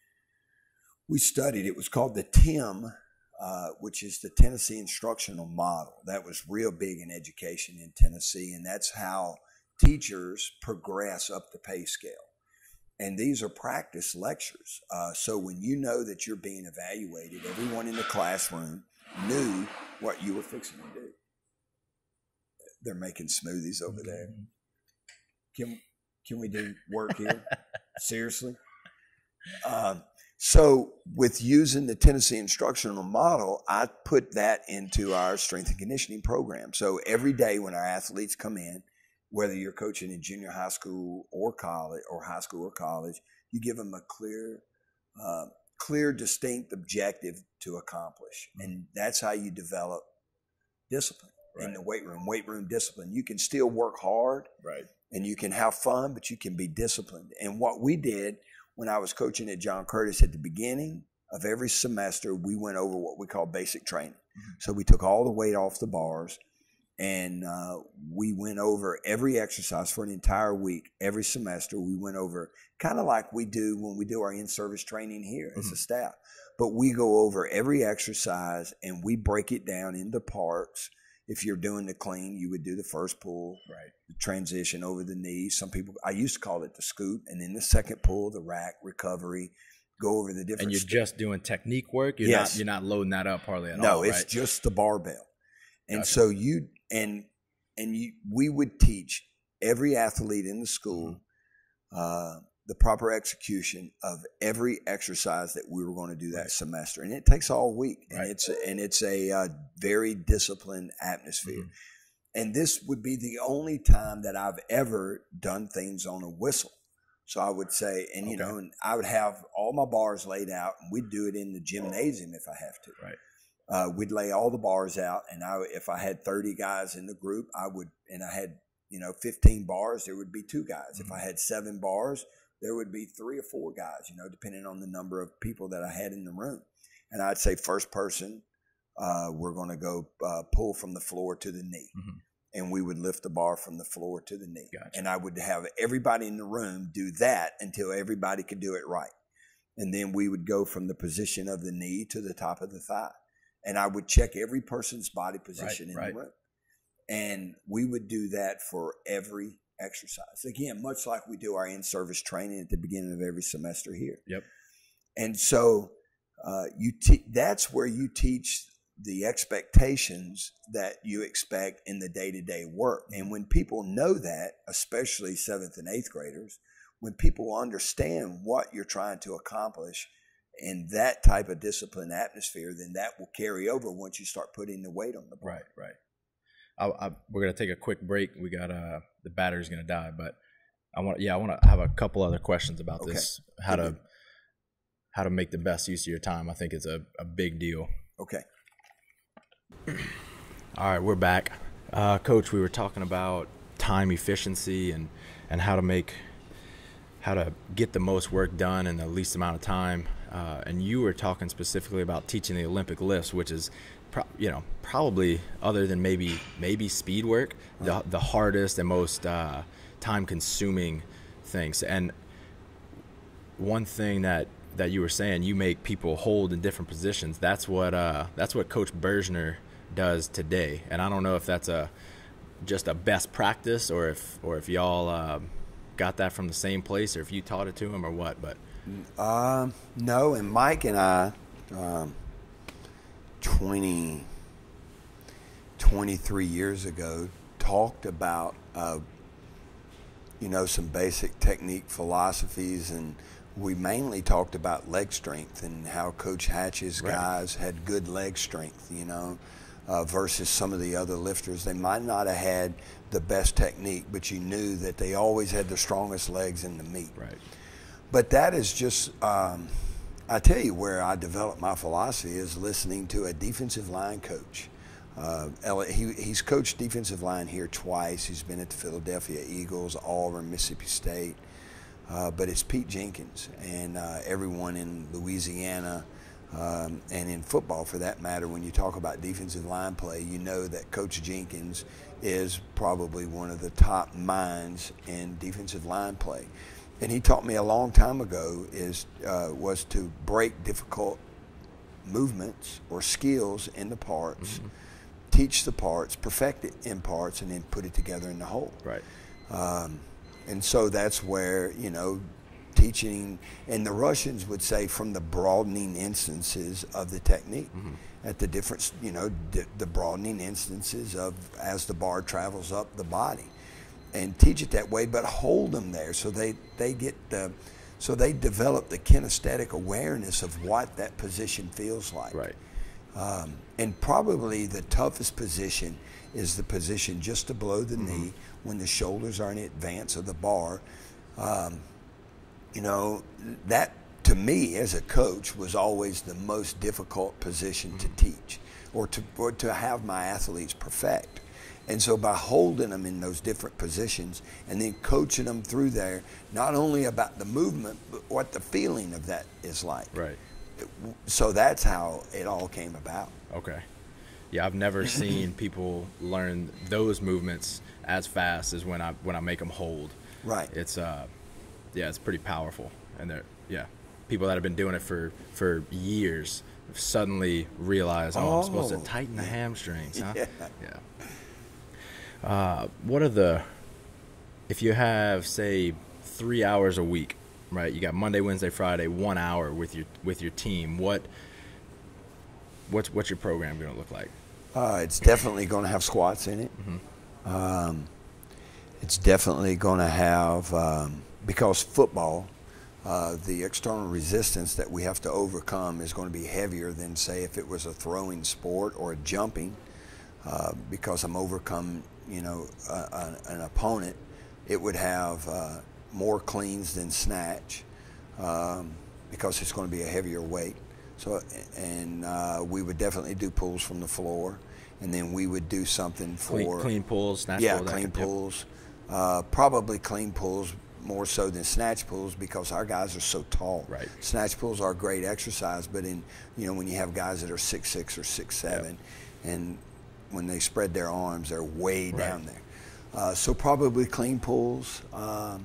we studied. It was called the T I M, uh, which is the Tennessee Instructional Model. That was real big in education in Tennessee, and that's how teachers progress up the pay scale. And these are practice lectures. Uh, so when you know that you're being evaluated, everyone in the classroom knew what you were fixing to do. They're making smoothies over there. Can can we do work here? Seriously? Um, So with using the Tennessee instructional model, I put that into our strength and conditioning program. So every day when our athletes come in, whether you're coaching in junior high school or college or high school or college, you give them a clear, uh, clear, distinct objective to accomplish. And that's how you develop discipline right. in the weight room, weight room discipline. You can still work hard right. and you can have fun, but you can be disciplined. And what we did when I was coaching at John Curtis at the beginning of every semester, we went over what we call basic training. Mm-hmm. So we took all the weight off the bars and uh, we went over every exercise for an entire week. Every semester we went over kind of like we do when we do our in-service training here mm-hmm. as a staff. But we go over every exercise and we break it down into parts. If you're doing the clean, you would do the first pull, right. the transition over the knee. Some people, I used to call it the scoop, and then the second pull, the rack, recovery, go over the different. And you're steps. Just doing technique work. You're yes. not you're not loading that up hardly at no, all. No, it's right? just the barbell. And gotcha. so you and and you, we would teach every athlete in the school uh, the proper execution of every exercise that we were going to do that right. semester, and it takes all week, and right. it's a, and it's a uh, very disciplined atmosphere. Mm-hmm. And this would be the only time that I've ever done things on a whistle. So I would say, and you okay. know, and I would have all my bars laid out, and we'd do it in the gymnasium if I have to. Right. Uh, we'd lay all the bars out, and I, if I had thirty guys in the group, I would, and I had you know fifteen bars, there would be two guys. Mm-hmm. If I had seven bars, there would be three or four guys, you know, depending on the number of people that I had in the room. And I'd say first person, uh, we're going to go uh, pull from the floor to the knee. Mm-hmm. And we would lift the bar from the floor to the knee. Gotcha. And I would have everybody in the room do that until everybody could do it right. And then we would go from the position of the knee to the top of the thigh. And I would check every person's body position right, in right. the room. And we would do that for every exercise. Again, much like we do our in-service training at the beginning of every semester here. Yep. And so uh, you te- that's where you teach the expectations that you expect in the day-to-day work. And when people know that, especially seventh and eighth graders, when people understand what you're trying to accomplish in that type of discipline atmosphere, then that will carry over once you start putting the weight on the bar. Right, right. I, I, we're gonna take a quick break. We got uh, the battery's gonna die, but I want, yeah, I want to have a couple other questions about okay. this. How to how to make the best use of your time. I think it's a, a big deal. Okay. All right, we're back, uh, Coach. We were talking about time efficiency and and how to make how to get the most work done in the least amount of time. Uh, and you were talking specifically about teaching the Olympic lifts, which is, pro- you know, probably other than maybe maybe speed work, the the hardest and most uh, time-consuming things. And one thing that, that you were saying, you make people hold in different positions. That's what uh, that's what Coach Bergner does today. And I don't know if that's a just a best practice or if or if y'all uh, got that from the same place or if you taught it to him or what, but. Uh, no, and Mike and I, um, twenty, twenty-three years ago, talked about, uh, you know, some basic technique philosophies, and we mainly talked about leg strength and how Coach Hatch's right. guys had good leg strength, you know, uh, versus some of the other lifters. They might not have had the best technique, but you knew that they always had the strongest legs in the meet. Right. But that is just, um, I tell you where I developed my philosophy is listening to a defensive line coach. Uh, he, he's coached defensive line here twice. He's been at the Philadelphia Eagles, Auburn, Mississippi State. Uh, but it's Pete Jenkins, and uh, everyone in Louisiana um, and in football for that matter, when you talk about defensive line play, you know that Coach Jenkins is probably one of the top minds in defensive line play. And he taught me a long time ago is uh, was to break difficult movements or skills into parts, mm-hmm. teach the parts, perfect it in parts, and then put it together in the whole. Right. Um, and so that's where, you know, teaching, and the Russians would say from the broadening instances of the technique, mm-hmm. at the different, you know, d- the broadening instances of as the bar travels up the body. And teach it that way, but hold them there so they, they get the So they develop the kinesthetic awareness of what that position feels like. Right. Um, and probably the toughest position is the position just below the Mm-hmm. knee when the shoulders are in advance of the bar. Um, you know, that to me as a coach was always the most difficult position to teach or to, or to have my athletes perfect. And so by holding them in those different positions and then coaching them through there, not only about the movement, but what the feeling of that is like. Right. So that's how it all came about. Okay. Yeah, I've never seen people learn those movements as fast as when I when I make them hold. Right. It's uh, yeah, it's pretty powerful, and they're yeah, people that have been doing it for for years suddenly realize, oh, I'm supposed to Oh, tighten the hamstrings, huh? Yeah. Yeah. Uh, what are the if you have say three hours a week, right? You got Monday, Wednesday, Friday, one hour with your with your team. What what's what's your program going to look like? Uh, it's definitely going to have squats in it. Mm-hmm. Um, it's definitely going to have, um, because football, uh, the external resistance that we have to overcome is going to be heavier than, say, if it was a throwing sport or a jumping, uh, because I'm overcome, you know, a, a, an opponent. It would have uh, more cleans than snatch, um, because it's going to be a heavier weight. So, and uh, we would definitely do pulls from the floor, and then we would do something for Clean, clean pulls, snatch yeah, pull, that clean could- yep. pulls. Uh, probably clean pulls more so than snatch pulls because our guys are so tall. Right. Snatch pulls are a great exercise, but in you know when you have guys that are six six or six seven, yep. and when they spread their arms, they're way Right. down there. Uh, so probably clean pulls, um,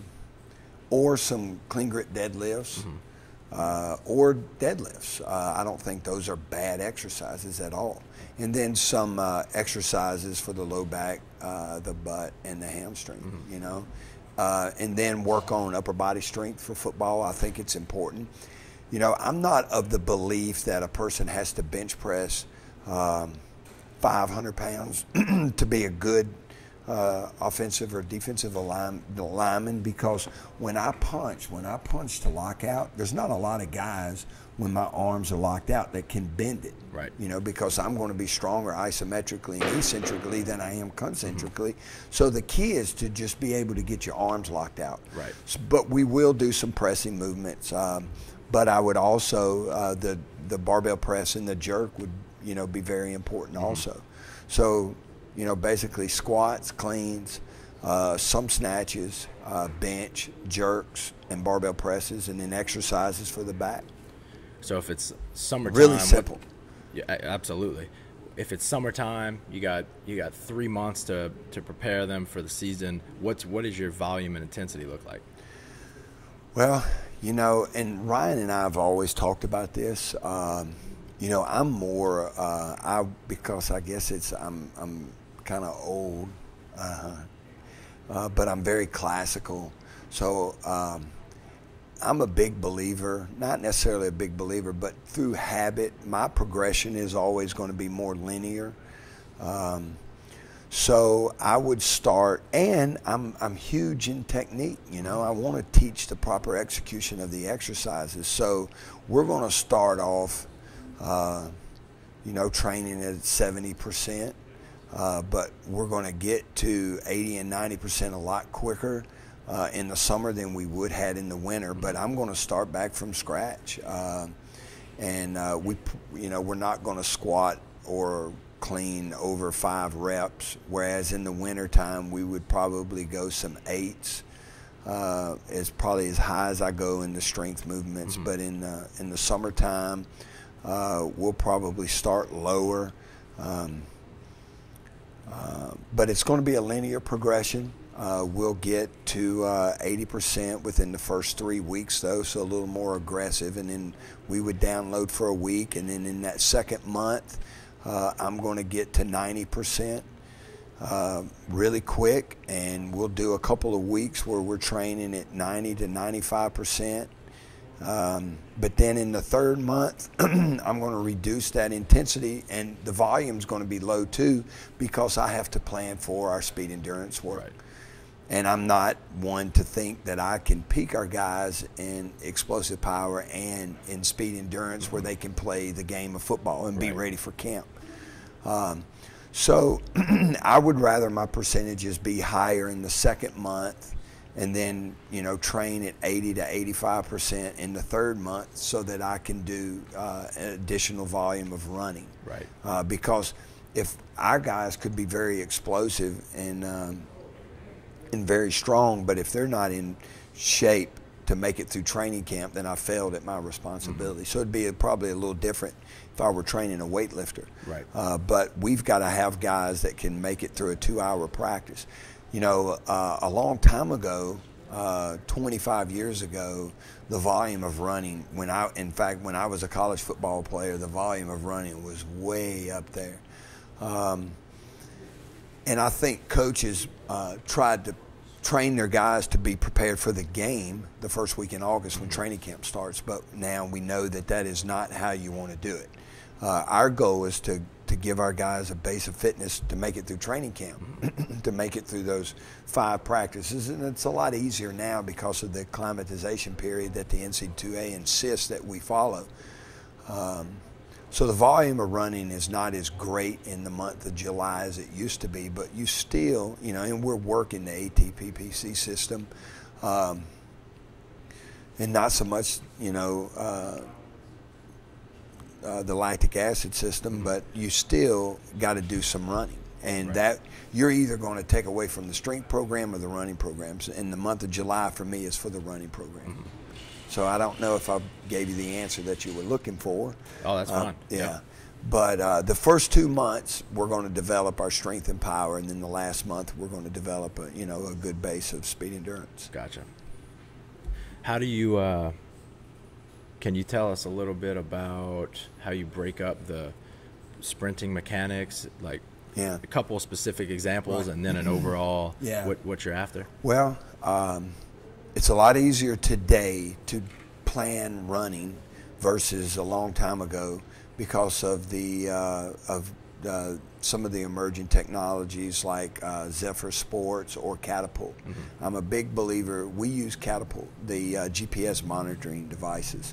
or some clean grip deadlifts. Mm-hmm. Uh, or deadlifts. Uh, I don't think those are bad exercises at all. And then some uh, exercises for the low back, uh, the butt, and the hamstring, mm-hmm. you know. Uh, and then work on upper body strength for football. I think it's important. You know, I'm not of the belief that a person has to bench press um, five hundred pounds to be a good Uh, offensive or defensive align, lineman, because when I punch, when I punch to lock out, there's not a lot of guys when my arms are locked out that can bend it. Right. You know, because I'm going to be stronger isometrically and eccentrically than I am concentrically. Mm-hmm. So the key is to just be able to get your arms locked out. Right. So, but we will do some pressing movements. Um, but I would also, uh, the, the barbell press and the jerk would, you know, be very important mm-hmm. also. So, you know, basically squats, cleans, uh, some snatches, uh, bench, jerks, and barbell presses, and then exercises for the back. So if it's summertime, Really simple. What, yeah, absolutely. If it's summertime, you got you got three months to, to prepare them for the season. What's what does your volume and intensity look like? Well, you know, and Ryan and I have always talked about this. Um, you know, I'm more uh, I because I guess it's I'm I'm. kind of old, uh, uh, but I'm very classical. So um, I'm a big believer, not necessarily a big believer, but through habit, my progression is always going to be more linear. Um, so I would start, and I'm I'm huge in technique. You know, I want to teach the proper execution of the exercises. So we're going to start off, uh, you know, training at seventy percent. Uh, but we're going to get to eighty and ninety percent a lot quicker uh, in the summer than we would had in the winter. But I'm going to start back from scratch, uh, and uh, we, you know, we're not going to squat or clean over five reps. Whereas in the wintertime, we would probably go some eights. Uh, it's probably as high as I go in the strength movements. Mm-hmm. But in the, in the summertime, uh, we'll probably start lower. Um, Uh, but it's going to be a linear progression. Uh, we'll get to uh, eighty percent within the first three weeks, though, so a little more aggressive. And then we would download for a week. And then in that second month, uh, I'm going to get to ninety percent uh, really quick. And we'll do a couple of weeks where we're training at ninety to ninety-five percent. Um, but then in the third month, I'm going to reduce that intensity, and the volume is going to be low too, because I have to plan for our speed endurance work. Right. And I'm not one to think that I can peak our guys in explosive power and in speed endurance where they can play the game of football and be Right. ready for camp. Um, so I would rather my percentages be higher in the second month and then, you know, train at eighty to eighty-five percent in the third month so that I can do uh, an additional volume of running. Right. Uh, because if our guys could be very explosive and um, and very strong, but if they're not in shape to make it through training camp, then I failed at my responsibility. Mm-hmm. So it'd be a, probably a little different if I were training a weightlifter. Right. Uh, but we've got to have guys that can make it through a two-hour practice. You know, uh, a long time ago, uh, twenty-five years ago, the volume of running, when I, in fact, when I was a college football player, the volume of running was way up there. Um, and I think coaches uh, tried to train their guys to be prepared for the game the first week in August when training camp starts, but now we know that that is not how you want to do it. Uh, our goal is to, to give our guys a base of fitness to make it through training camp, to make it through those five practices, and it's a lot easier now because of the acclimatization period that the N C double A insists that we follow. Um, So the volume of running is not as great in the month of July as it used to be, but you still, you know, and we're working the A T P P C system, um, and not so much, you know, uh, uh, the lactic acid system, but you still got to do some running. And Right. that you're either going to take away from the strength program or the running programs. And the month of July for me is for the running program. Mm-hmm. So I don't know if I gave you the answer that you were looking for. Oh, that's uh, fine. Yeah. Yep. But uh, the first two months, we're going to develop our strength and power. And then the last month, we're going to develop a, you know, a good base of speed endurance. Gotcha. How do you, uh, can you tell us a little bit about how you break up the sprinting mechanics, like Yeah. a couple of specific examples Right. and then an overall, Yeah. what, what you're after? Well, um, it's a lot easier today to plan running versus a long time ago because of the uh, of uh, some of the emerging technologies like uh, Zephyr Sports or Catapult. Mm-hmm. I'm a big believer. We use Catapult, the uh, G P S monitoring devices.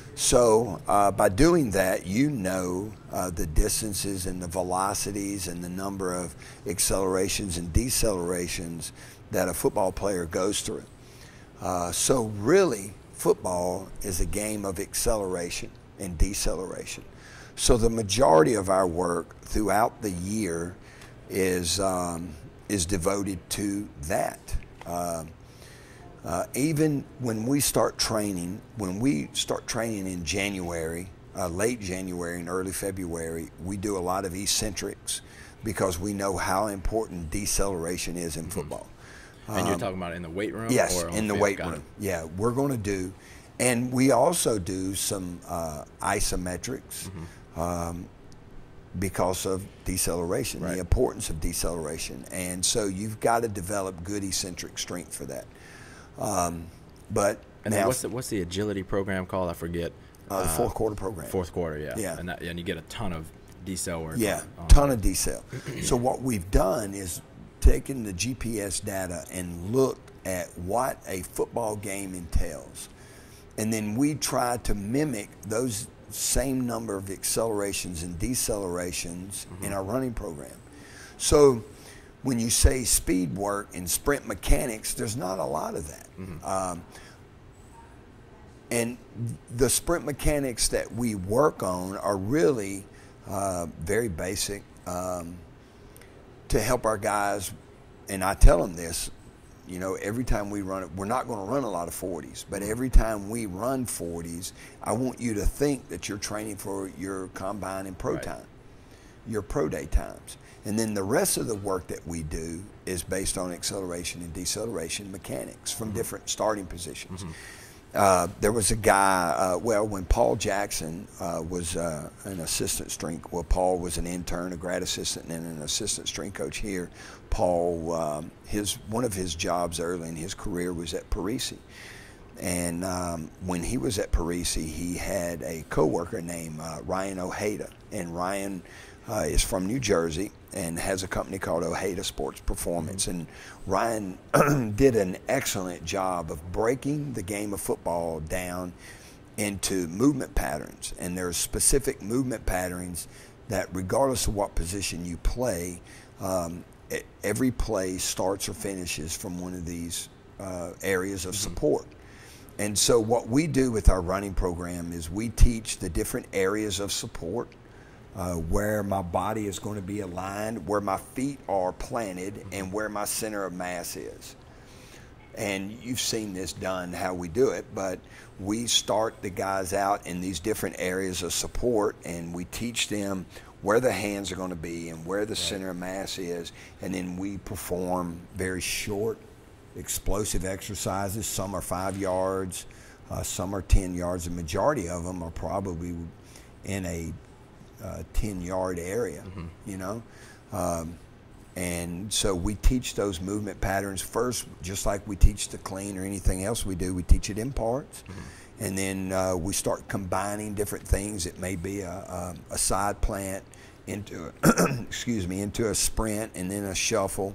So uh, by doing that, you know uh, the distances and the velocities and the number of accelerations and decelerations that a football player goes through. Uh, so really, football is a game of acceleration and deceleration. So the majority of our work throughout the year is um, is devoted to that. Uh, uh, even when we start training, when we start training in January, uh, late January and early February, we do a lot of eccentrics because we know how important deceleration is in football. And you're talking about in the weight room? Yes, or on in the field? weight Got room. it. Yeah, we're going to do, and we also do some uh, isometrics mm-hmm. um, because of deceleration, Right. the importance of deceleration. And so you've got to develop good eccentric strength for that. Um, but And now, then what's the, what's the agility program called? I forget. uh, the fourth quarter program. Fourth quarter, yeah. Yeah. And, that, and you get a ton of decel work. Yeah, on- on ton of decel. So what we've done is taken the G P S data and looked at what a football game entails. And then we tried to mimic those same number of accelerations and decelerations mm-hmm. in our running program. So when you say speed work and sprint mechanics, there's not a lot of that. Mm-hmm. Um, and the sprint mechanics that we work on are really uh, very basic. Um, to help our guys, and I tell them this, you know, every time we run it, we're not going to run a lot of forties, but every time we run forties, I want you to think that you're training for your combine and pro Right. time, your pro day times. And then the rest of the work that we do is based on acceleration and deceleration mechanics from mm-hmm. different starting positions. Mm-hmm. Uh, there was a guy, uh, well, when Paul Jackson uh, was uh, an assistant strength, well, Paul was an intern, a grad assistant, and an assistant strength coach here. Paul, um, his one of his jobs early in his career was at Parisi. and um, when he was at Parisi, he had a coworker named uh, Ryan Ojeda, and Ryan uh, is from New Jersey and has a company called Ojeda Sports Performance. And Ryan did an excellent job of breaking the game of football down into movement patterns. And there are specific movement patterns that, regardless of what position you play, um, every play starts or finishes from one of these uh, areas of mm-hmm. support. And so what we do with our running program is we teach the different areas of support, uh, where my body is going to be aligned, where my feet are planted, and where my center of mass is. And you've seen this done, how we do it, but we start the guys out in these different areas of support, and we teach them where the hands are going to be and where the right. center of mass is, and then we perform very short, explosive exercises. Some are five yards, uh, some are ten yards. The majority of them are probably in a uh, ten-yard area, mm-hmm. you know. Um, and so we teach those movement patterns first, just like we teach the clean or anything else we do. We teach it in parts, mm-hmm. and then uh, we start combining different things. It may be a, a, a side plant into, a excuse me, into a sprint, and then a shuffle.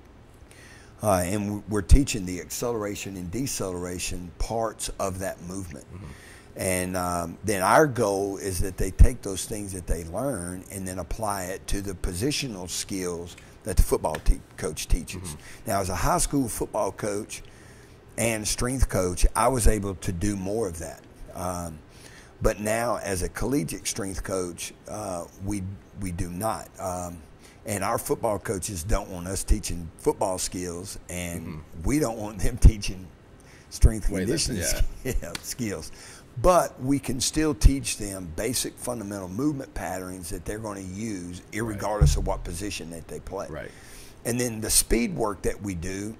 Uh, and we're teaching the acceleration and deceleration parts of that movement. Mm-hmm. And um, then our goal is that they take those things that they learn and then apply it to the positional skills that the football te- coach teaches. Mm-hmm. Now, as a high school football coach and strength coach, I was able to do more of that. Um, but now, as a collegiate strength coach, uh, we we do not. Um, And our football coaches don't want us teaching football skills, and mm-hmm. we don't want them teaching strength and conditioning yeah. yeah, skills. But we can still teach them basic fundamental movement patterns that they're going to use irregardless right. of what position that they play. Right. And then the speed work that we do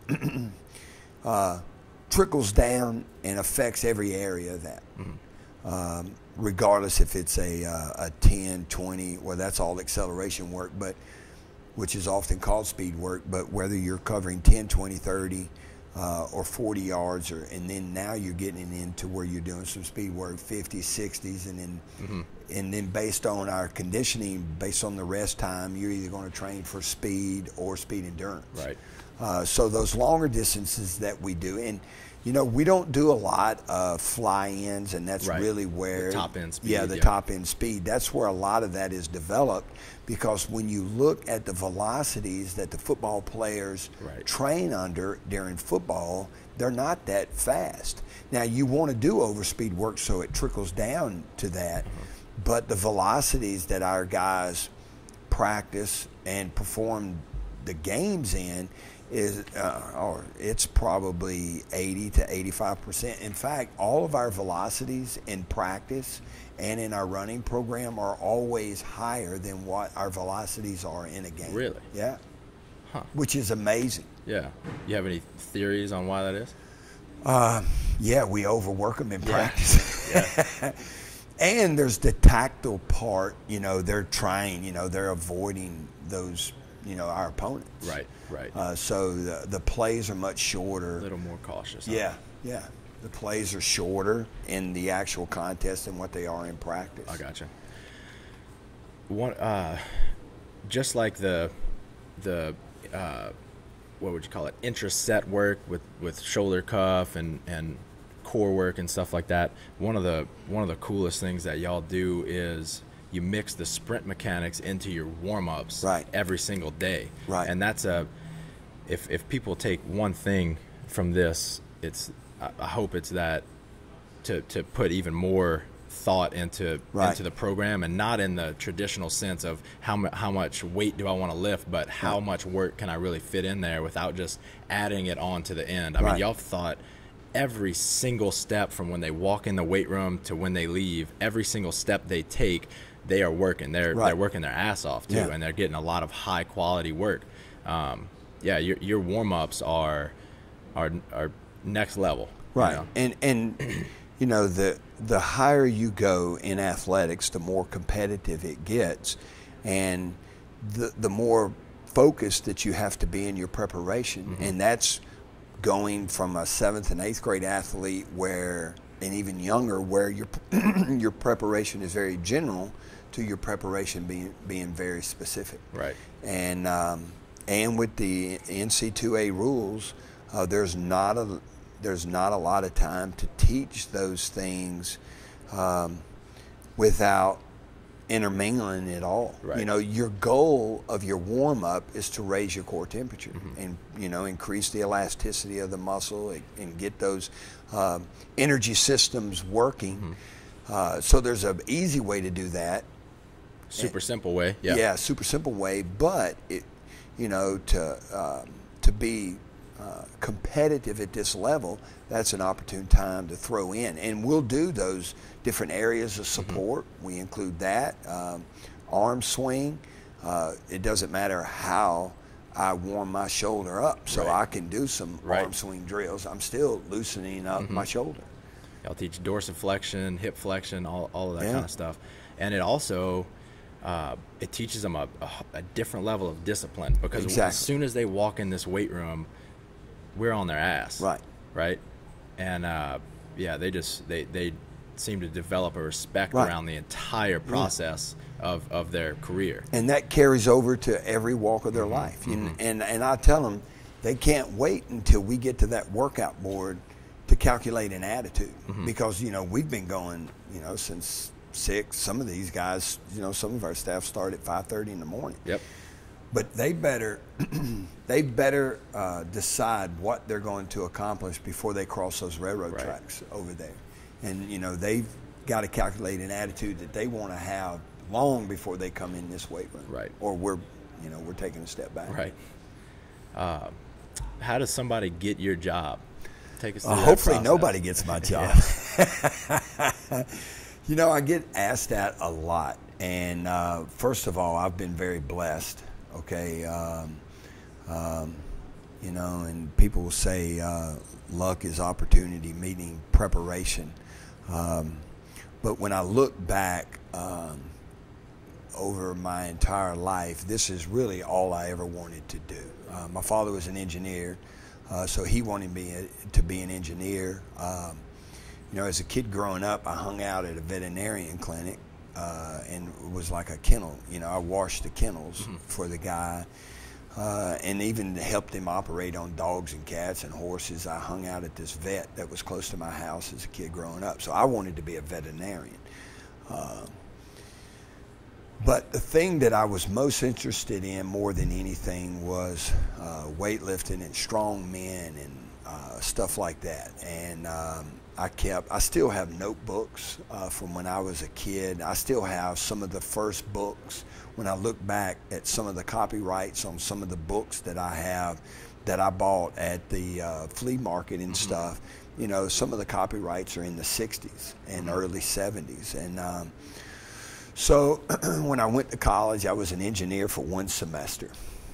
uh, trickles down and affects every area of that. Mm-hmm. Um, regardless if it's a, uh, a ten, twenty, well, that's all acceleration work, but which is often called speed work, but whether you're covering ten, twenty, thirty, uh, or forty yards, or and then now you're getting into where you're doing some speed work, fifties, sixties, and then mm-hmm. and then based on our conditioning, based on the rest time, you're either going to train for speed or speed endurance. Right. Uh, so those longer distances that we do, and you know, we don't do a lot of fly-ins, and that's right. really where the top end speed. Yeah, the yeah. top end speed. That's where a lot of that is developed, because when you look at the velocities that the football players right. train under during football, they're not that fast. Now, you want to do overspeed work so it trickles down to that, mm-hmm. but the velocities that our guys practice and perform the games in is uh, or it's probably eighty to eighty-five percent. In fact, all of our velocities in practice and in our running program are always higher than what our velocities are in a game. Really? Yeah. Huh. Which is amazing. Yeah. You have any theories on why that is? Uh, yeah, we overwork them in yeah. practice. yeah. And there's the tactile part. You know, they're trying. You know, they're avoiding those. You know, our opponents. Right, right. Uh, so the the plays are much shorter. A little more cautious. Yeah, huh? yeah. The plays are shorter in the actual contest than what they are in practice. I gotcha. One, uh, just like the the uh, what would you call it? Intra-set work with, with shoulder cuff and, and core work and stuff like that. One of the one of the coolest things that y'all do is you mix the sprint mechanics into your warm-ups right. every single day. Right. And that's a, if if people take one thing from this, it's, I hope it's that to, to put even more thought into right. into the program, and not in the traditional sense of how how much weight do I want to lift, but how right. much work can I really fit in there without just adding it on to the end. I right. mean, y'all thought every single step from when they walk in the weight room to when they leave, every single step they take, they are working. They're right. they're working their ass off too, yeah. and they're getting a lot of high quality work. Um, yeah, your your warm ups are are are next level. Right, you know? and and you know the the higher you go in athletics, the more competitive it gets, and the the more focused that you have to be in your preparation, mm-hmm. and that's going from a seventh and eighth grade athlete where, and even younger, where your your preparation is very general, to your preparation being being very specific. Right. And um, and with the N C two A rules, uh, there's not a there's not a lot of time to teach those things um, without intermingling it all. Right. You know, your goal of your warm up is to raise your core temperature Mm-hmm. and, you know, increase the elasticity of the muscle and, and get those um, energy systems working. Mm-hmm. Uh, so there's an easy way to do that. Super simple way. Yeah. Yeah, super simple way, but it, you know, to um, to be uh, competitive at this level, that's an opportune time to throw in, and we'll do those different areas of support. Mm-hmm. We include that um, arm swing. Uh, it doesn't matter how I warm my shoulder up, so right. I can do some right. arm swing drills. I'm still loosening up mm-hmm. my shoulder. I'll teach dorsiflexion, hip flexion, all all of that Yeah. kind of stuff, and it also. Uh, it teaches them a, a, a different level of discipline, because exactly. as soon as they walk in this weight room, we're on their ass. Right. Right. And uh, yeah, they just they, they seem to develop a respect Right. around the entire process yeah. of, of their career. And that carries over to every walk of their mm-hmm. life. Mm-hmm. And, and and I tell them they can't wait until we get to that workout board to calculate an attitude, mm-hmm. because you know we've been going you know since six. Some of these guys, you know, some of our staff start at five thirty in the morning. Yep. But they better, they better uh, decide what they're going to accomplish before they cross those railroad right. tracks over there. And you know, they've got to calculate an attitude that they want to have long before they come in this weight room. Right. Or we're, you know, we're taking a step back. Right. Uh, how does somebody get your job? Take us through Uh, that hopefully process. nobody gets my job. You know, I get asked that a lot. And uh, first of all, I've been very blessed, okay? Um, um, you know, and people will say uh, luck is opportunity meeting preparation. Um, but when I look back um, over my entire life, this is really all I ever wanted to do. Uh, my father was an engineer, uh, so he wanted me to be an engineer. Um, You know, as a kid growing up, I hung out at a veterinarian clinic uh, and it was like a kennel. You know, I washed the kennels mm-hmm. for the guy uh, and even helped him operate on dogs and cats and horses. I hung out at this vet that was close to my house as a kid growing up. So I wanted to be a veterinarian. Uh, but the thing that I was most interested in more than anything was uh, weightlifting and strong men and uh, stuff like that. And um, I kept, I still have notebooks uh, from when I was a kid. I still have some of the first books. When I look back at some of the copyrights on some of the books that I have that I bought at the uh, flea market and mm-hmm. stuff, you know, some of the copyrights are in the sixties and mm-hmm. early seventies. And um, so when I went to college, I was an engineer for one semester.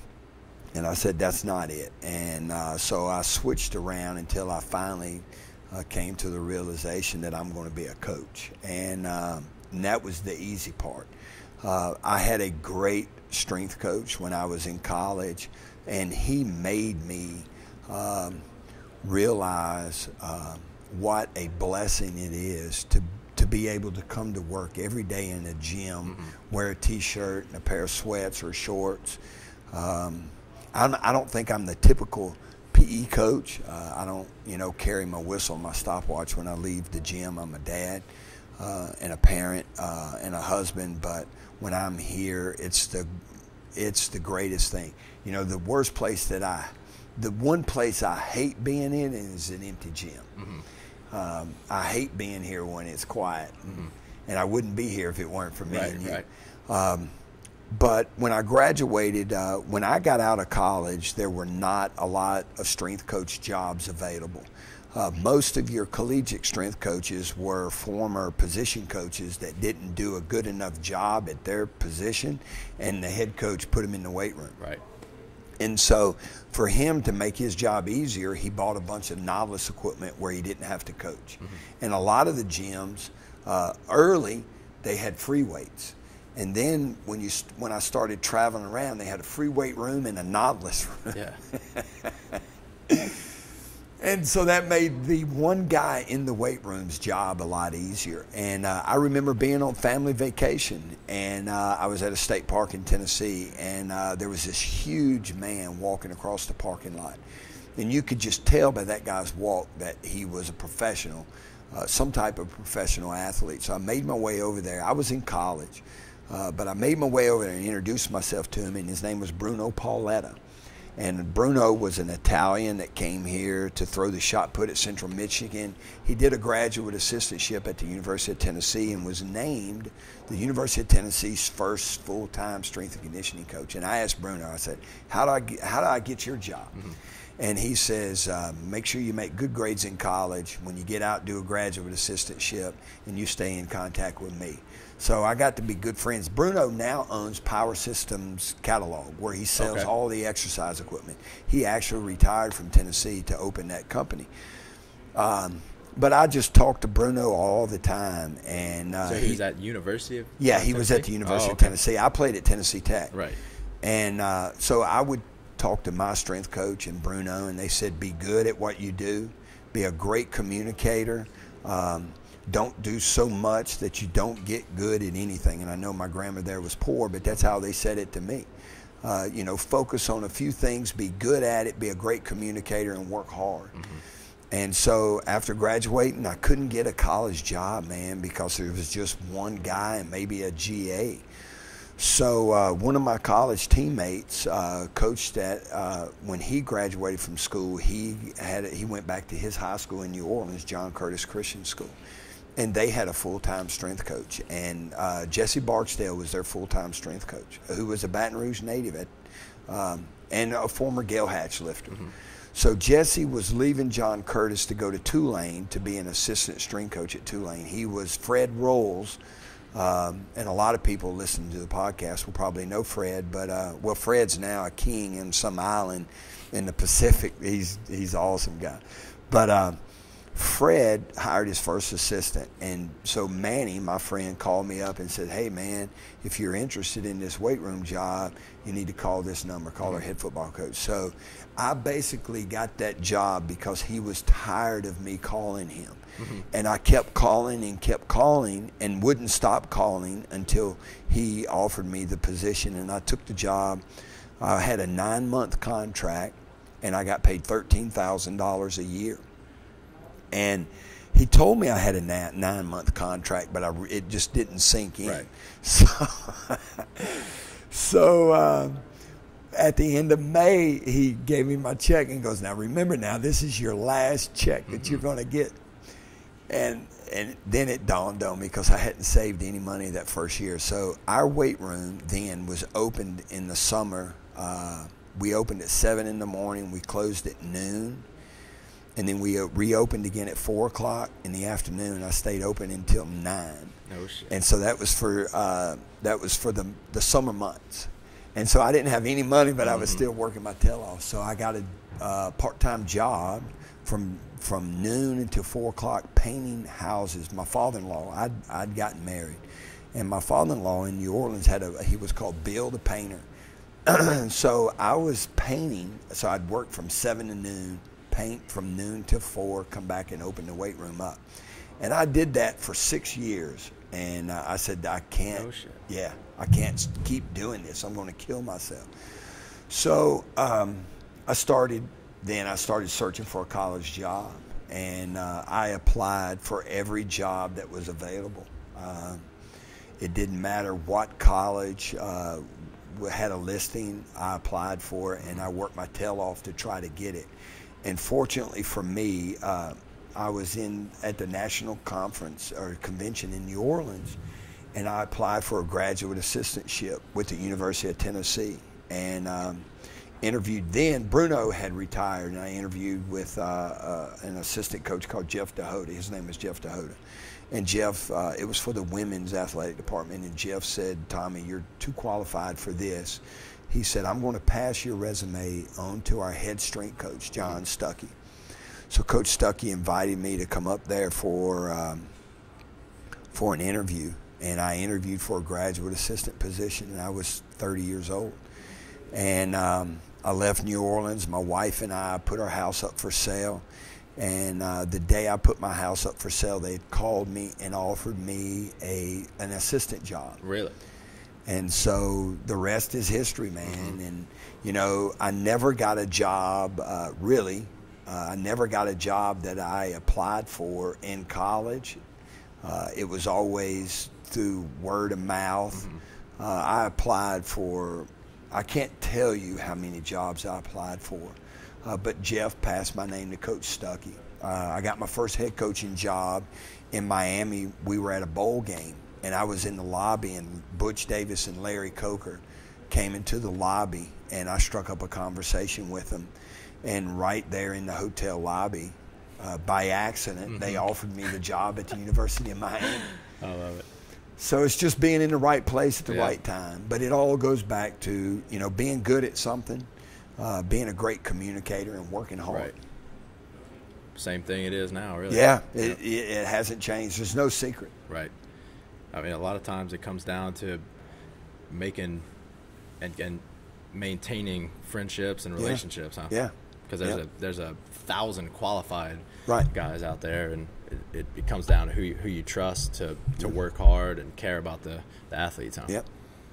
And I said, that's not it. And uh, so I switched around until I finally uh, came to the realization that I'm going to be a coach. And, um, and that was the easy part. Uh, I had a great strength coach when I was in college, and he made me um, realize uh, what a blessing it is to to be able to come to work every day in a gym, mm-hmm. wear a T-shirt and a pair of sweats or shorts. Um, I'm, I don't think I'm the typical P E coach. Uh, I don't, you know, carry my whistle, my stopwatch when I leave the gym. I'm a dad uh, and a parent uh, and a husband, but when I'm here, it's the it's the greatest thing. You know, the worst place that I, the one place I hate being in is an empty gym. Mm-hmm. Um, I hate being here when it's quiet, mm-hmm. and I wouldn't be here if it weren't for me right, and you. Right. Um, but when I graduated, uh, when I got out of college, there were not a lot of strength coach jobs available. Uh, most of your collegiate strength coaches were former position coaches that didn't do a good enough job at their position, and the head coach put them in the weight room. Right. And so for him to make his job easier, he bought a bunch of novice equipment where he didn't have to coach. Mm-hmm. And a lot of the gyms, uh, early, they had free weights. And then when you when I started traveling around, they had a free weight room and a novice room. Yeah. And so that made the one guy in the weight room's job a lot easier. And uh, I remember being on family vacation, and uh, I was at a state park in Tennessee, and uh, there was this huge man walking across the parking lot. And you could just tell by that guy's walk that he was a professional, uh, some type of professional athlete. So I made my way over there. I was in college, uh, but I made my way over there and introduced myself to him, and his name was Bruno Pauletta. And Bruno was an Italian that came here to throw the shot put at Central Michigan. He did a graduate assistantship at the University of Tennessee and was named the University of Tennessee's first full-time strength and conditioning coach. And I asked Bruno, I said, how do I get, how do I get your job? Mm-hmm. And he says, uh, make sure you make good grades in college. When you get out, do a graduate assistantship, and you stay in contact with me. So I got to be good friends. Bruno now owns Power Systems Catalog, where he sells okay. all the exercise equipment. He actually retired from Tennessee to open that company. Um, but I just talked to Bruno all the time. And uh, so he was at University of Yeah, Tennessee? he was at the University oh, okay. of Tennessee. I played at Tennessee Tech. Right. And uh, so I would talk to my strength coach and Bruno, and they said, be good at what you do, be a great communicator, um, don't do so much that you don't get good at anything. And I know my grammar there was poor, but that's how they said it to me. Uh, you know, focus on a few things, be good at it, be a great communicator, and work hard. Mm-hmm. And so after graduating, I couldn't get a college job, man, because there was just one guy and maybe a G A. So uh, one of my college teammates uh, coached at, uh, when he graduated from school, he had he went back to his high school in New Orleans, John Curtis Christian School. And they had a full-time strength coach. And uh, Jesse Barksdale was their full-time strength coach, who was a Baton Rouge native at, um, and a former Gale Hatch lifter. Mm-hmm. So Jesse was leaving John Curtis to go to Tulane to be an assistant strength coach at Tulane. He was Fred Rolls. Um, and a lot of people listening to the podcast will probably know Fred, but uh, well, Fred's now a king in some island in the Pacific. He's he's an awesome guy. But uh, Fred hired his first assistant, and so Manny, my friend, called me up and said, hey, man, if you're interested in this weight room job, you need to call this number, call our head football coach. So I basically got that job because he was tired of me calling him. Mm-hmm. And I kept calling and kept calling and wouldn't stop calling until he offered me the position, and I took the job. I had a nine-month contract, and I got paid thirteen thousand dollars a year. And he told me I had a nine-month contract, but I, it just didn't sink in. Right. So, so uh, at the end of May, he gave me my check and goes, now remember now, this is your last check that mm-hmm. you're going to get. And and then it dawned on me because I hadn't saved any money that first year. So our weight room then was opened in the summer. Uh, we opened at seven in the morning. We closed at noon. And then we reopened again at four o'clock in the afternoon. I stayed open until nine. No shit. And so that was for uh, that was for the the summer months. And so I didn't have any money, but mm-hmm. I was still working my tail off. So I got a uh, part-time job from from noon until four o'clock painting houses. My father-in-law, I'd, I'd gotten married, and my father-in-law in New Orleans had a, he was called Bill the Painter. So I was painting, so I'd work from seven to noon, paint from noon to four, come back and open the weight room up. And I did that for six years, and uh, I said, I can't, oh, shit. yeah, I can't keep doing this. I'm going to kill myself. So um, I started Then I started searching for a college job, and uh, I applied for every job that was available. Uh, it didn't matter what college uh, had a listing, I applied for it, and I worked my tail off to try to get it. And fortunately for me, uh, I was in at the national conference or convention in New Orleans, and I applied for a graduate assistantship with the University of Tennessee. And um, interviewed then. Bruno had retired, and I interviewed with uh, uh, an assistant coach called Jeff DeHoda. His name is Jeff DeHoda. And Jeff, uh, it was for the women's athletic department, and Jeff said, Tommy, you're too qualified for this. He said, I'm going to pass your resume on to our head strength coach, John Stuckey. So Coach Stuckey invited me to come up there for, um, for an interview, and I interviewed for a graduate assistant position, and I was thirty years old. And um, I left New Orleans. My wife and I put our house up for sale. And uh, the day I put my house up for sale, they called me and offered me a an assistant job. Really? And so the rest is history, man. Mm-hmm. And, you know, I never got a job, uh, really. Uh, I never got a job that I applied for in college. Uh, it was always through word of mouth. Mm-hmm. uh, I applied for, I can't tell you how many jobs I applied for. Uh, but Jeff passed my name to Coach Stuckey. Uh, I got my first head coaching job in Miami. We were at a bowl game, and I was in the lobby, and Butch Davis and Larry Coker came into the lobby, and I struck up a conversation with them. And right there in the hotel lobby, uh, by accident, mm-hmm. they offered me the job at the University of Miami. I love it. So it's just being in the right place at the yeah. right time. But it all goes back to, you know, being good at something, uh, being a great communicator, and working hard. Right. Same thing it is now, really. Yeah, it, it, it hasn't changed. There's no secret. Right. I mean, a lot of times it comes down to making and, and maintaining friendships and relationships, yeah. huh? Yeah. Because there's yeah. a there's a thousand qualified right. guys out there, and it, it comes down to who you, who you trust to, to work hard and care about the, the athletes, huh? Yep.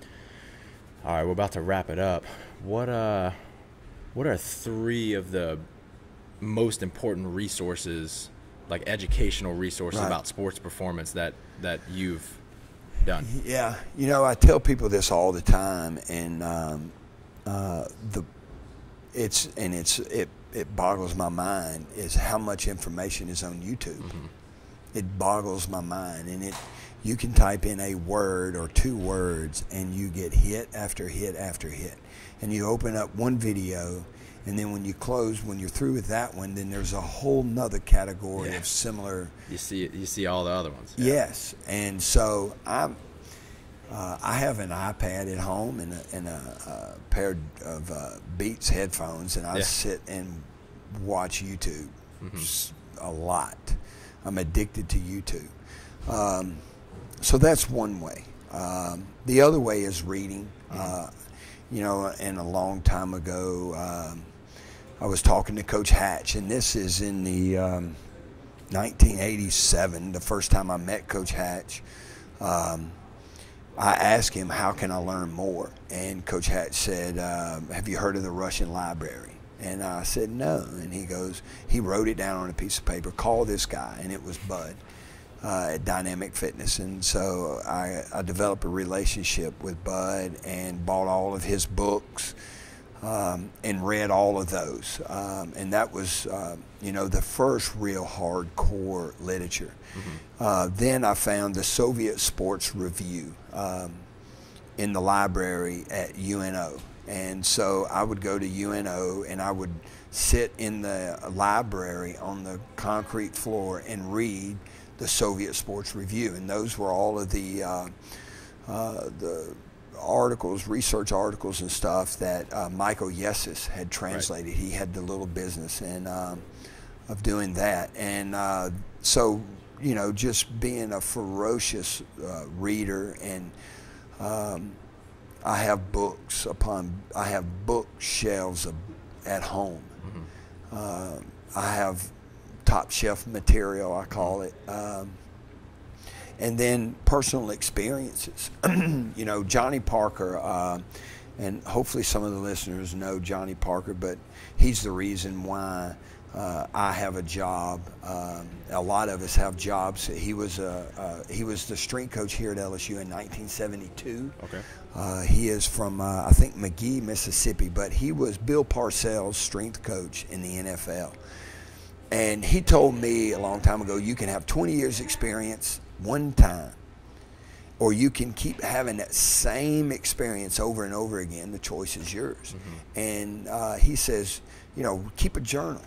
All right, we're about to wrap it up. What uh, what are three of the most important resources, like educational resources right. about sports performance that that you've done? Yeah, you know, I tell people this all the time, and um, uh, the it's and it's it it boggles my mind is how much information is on YouTube. Mm-hmm. It boggles my mind, and it you can type in a word or two words, and you get hit after hit after hit, and you open up one video. And then when you close, when you're through with that one, then there's a whole nother category yeah. of similar. You see, you see all the other ones. Yeah. Yes, and so I'm. Uh, I have an iPad at home and a, and a, a pair of uh, Beats headphones, and I yeah. sit and watch YouTube mm-hmm. a lot. I'm addicted to YouTube. Um, so that's one way. Um, the other way is reading. Mm-hmm. Uh, you know, and a long time ago. Um, I was talking to Coach Hatch, and this is in the um, nineteen eighty-seven, the first time I met Coach Hatch. Um, I asked him, how can I learn more? And Coach Hatch said, uh, have you heard of the Russian library? And I said, no. And he goes, he wrote it down on a piece of paper, call this guy, and it was Bud uh, at Dynamic Fitness. And so I, I developed a relationship with Bud and bought all of his books. Um, and read all of those. Um, and that was, uh, you know, the first real hardcore literature. Mm-hmm. Uh, then I found the Soviet Sports Review um, in the library at U N O. And so I would go to U N O and I would sit in the library on the concrete floor and read the Soviet Sports Review. And those were all of the, uh, uh, the articles, research articles and stuff that uh, Michael Yesis had translated. Right. He had the little business and um, of doing that. And uh, so, you know, just being a ferocious uh, reader, and um, I have books upon, I have bookshelves of, at home. Mm-hmm. uh, I have top shelf material, I call it. Um, And then personal experiences. You know, Johnny Parker, uh, and hopefully some of the listeners know Johnny Parker, but he's the reason why uh, I have a job. Um, a lot of us have jobs. He was a, uh, he was the strength coach here at L S U in nineteen seventy-two. Okay. Uh, he is from, uh, I think, McGee, Mississippi, but he was Bill Parcells' strength coach in the N F L. And he told me a long time ago, you can have twenty years experience one time, or you can keep having that same experience over and over again. The choice is yours. Mm-hmm. And uh, he says, you know, keep a journal,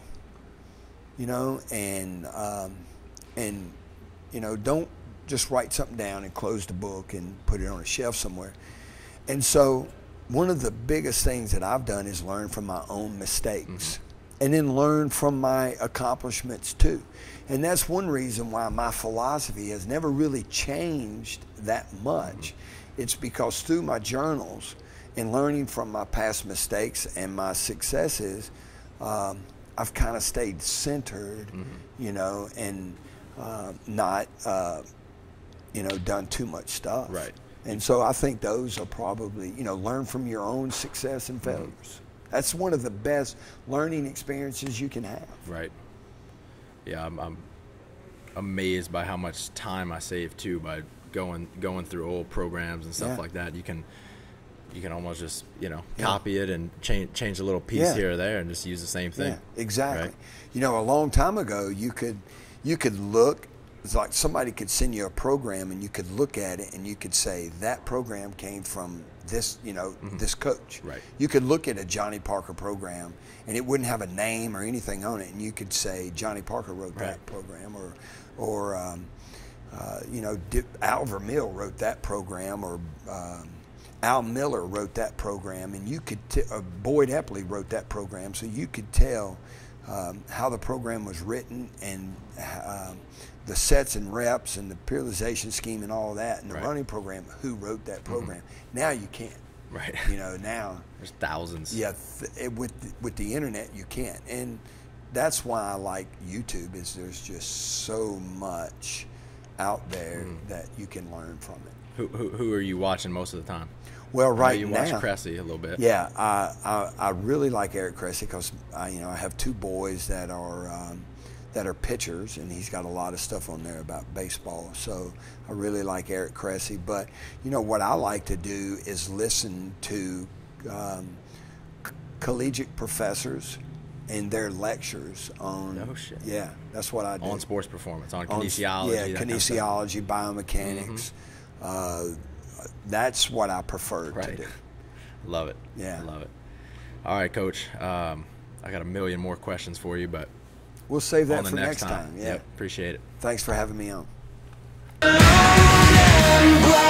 you know, and um, and you know, don't just write something down and close the book and put it on a shelf somewhere. And so one of the biggest things that I've done is learn from my own mistakes. Mm-hmm. And then learn from my accomplishments too. And that's one reason why my philosophy has never really changed that much. It's because through my journals in learning from my past mistakes and my successes, um, I've kind of stayed centered, mm-hmm. you know, and uh, not, uh, you know, done too much stuff. Right. And so I think those are probably, you know, learn from your own success and failures. Mm-hmm. That's one of the best learning experiences you can have. Right. Yeah, I'm, I'm amazed by how much time I save too by going going through old programs and stuff yeah. like that. You can you can almost just, you know, copy yeah. it and change change a little piece yeah. here or there and just use the same thing. Yeah, exactly. Right? You know, a long time ago, you could you could look. It's like somebody could send you a program and you could look at it and you could say that program came from this, you know, mm-hmm. this coach. Right. You could look at a Johnny Parker program and it wouldn't have a name or anything on it, and you could say Johnny Parker wrote right. that program, or, or um, uh, you know, Dip, Al Vermeil wrote that program, or um, Al Miller wrote that program, and you could t- uh, Boyd Epley wrote that program, so you could tell um, how the program was written and. Uh, the sets and reps and the periodization scheme and all that, and the right. running program, who wrote that program. Mm-hmm. Now you can't. Right. You know, now. There's thousands. Yeah, th- with, the, with the internet, you can't. And that's why I like YouTube, is there's just so much out there mm. that you can learn from it. Who, who, who are you watching most of the time? Well, right you now. You watch Cressy a little bit. Yeah, I, I, I really like Eric Cressy because, I, you know, I have two boys that are um, – that are pitchers, and he's got a lot of stuff on there about baseball. So I really like Eric Cressy. But, you know, what I like to do is listen to um, c- collegiate professors and their lectures on, oh, shit. yeah, that's what I do. On sports performance, on kinesiology. On, yeah, kinesiology, kind of biomechanics. Mm-hmm. Uh, that's what I prefer right. to do. Love it. Yeah. I love it. All right, Coach. Um, I got a million more questions for you, but we'll save that for next time. time. Yeah. Yep, appreciate it. Thanks for having me on.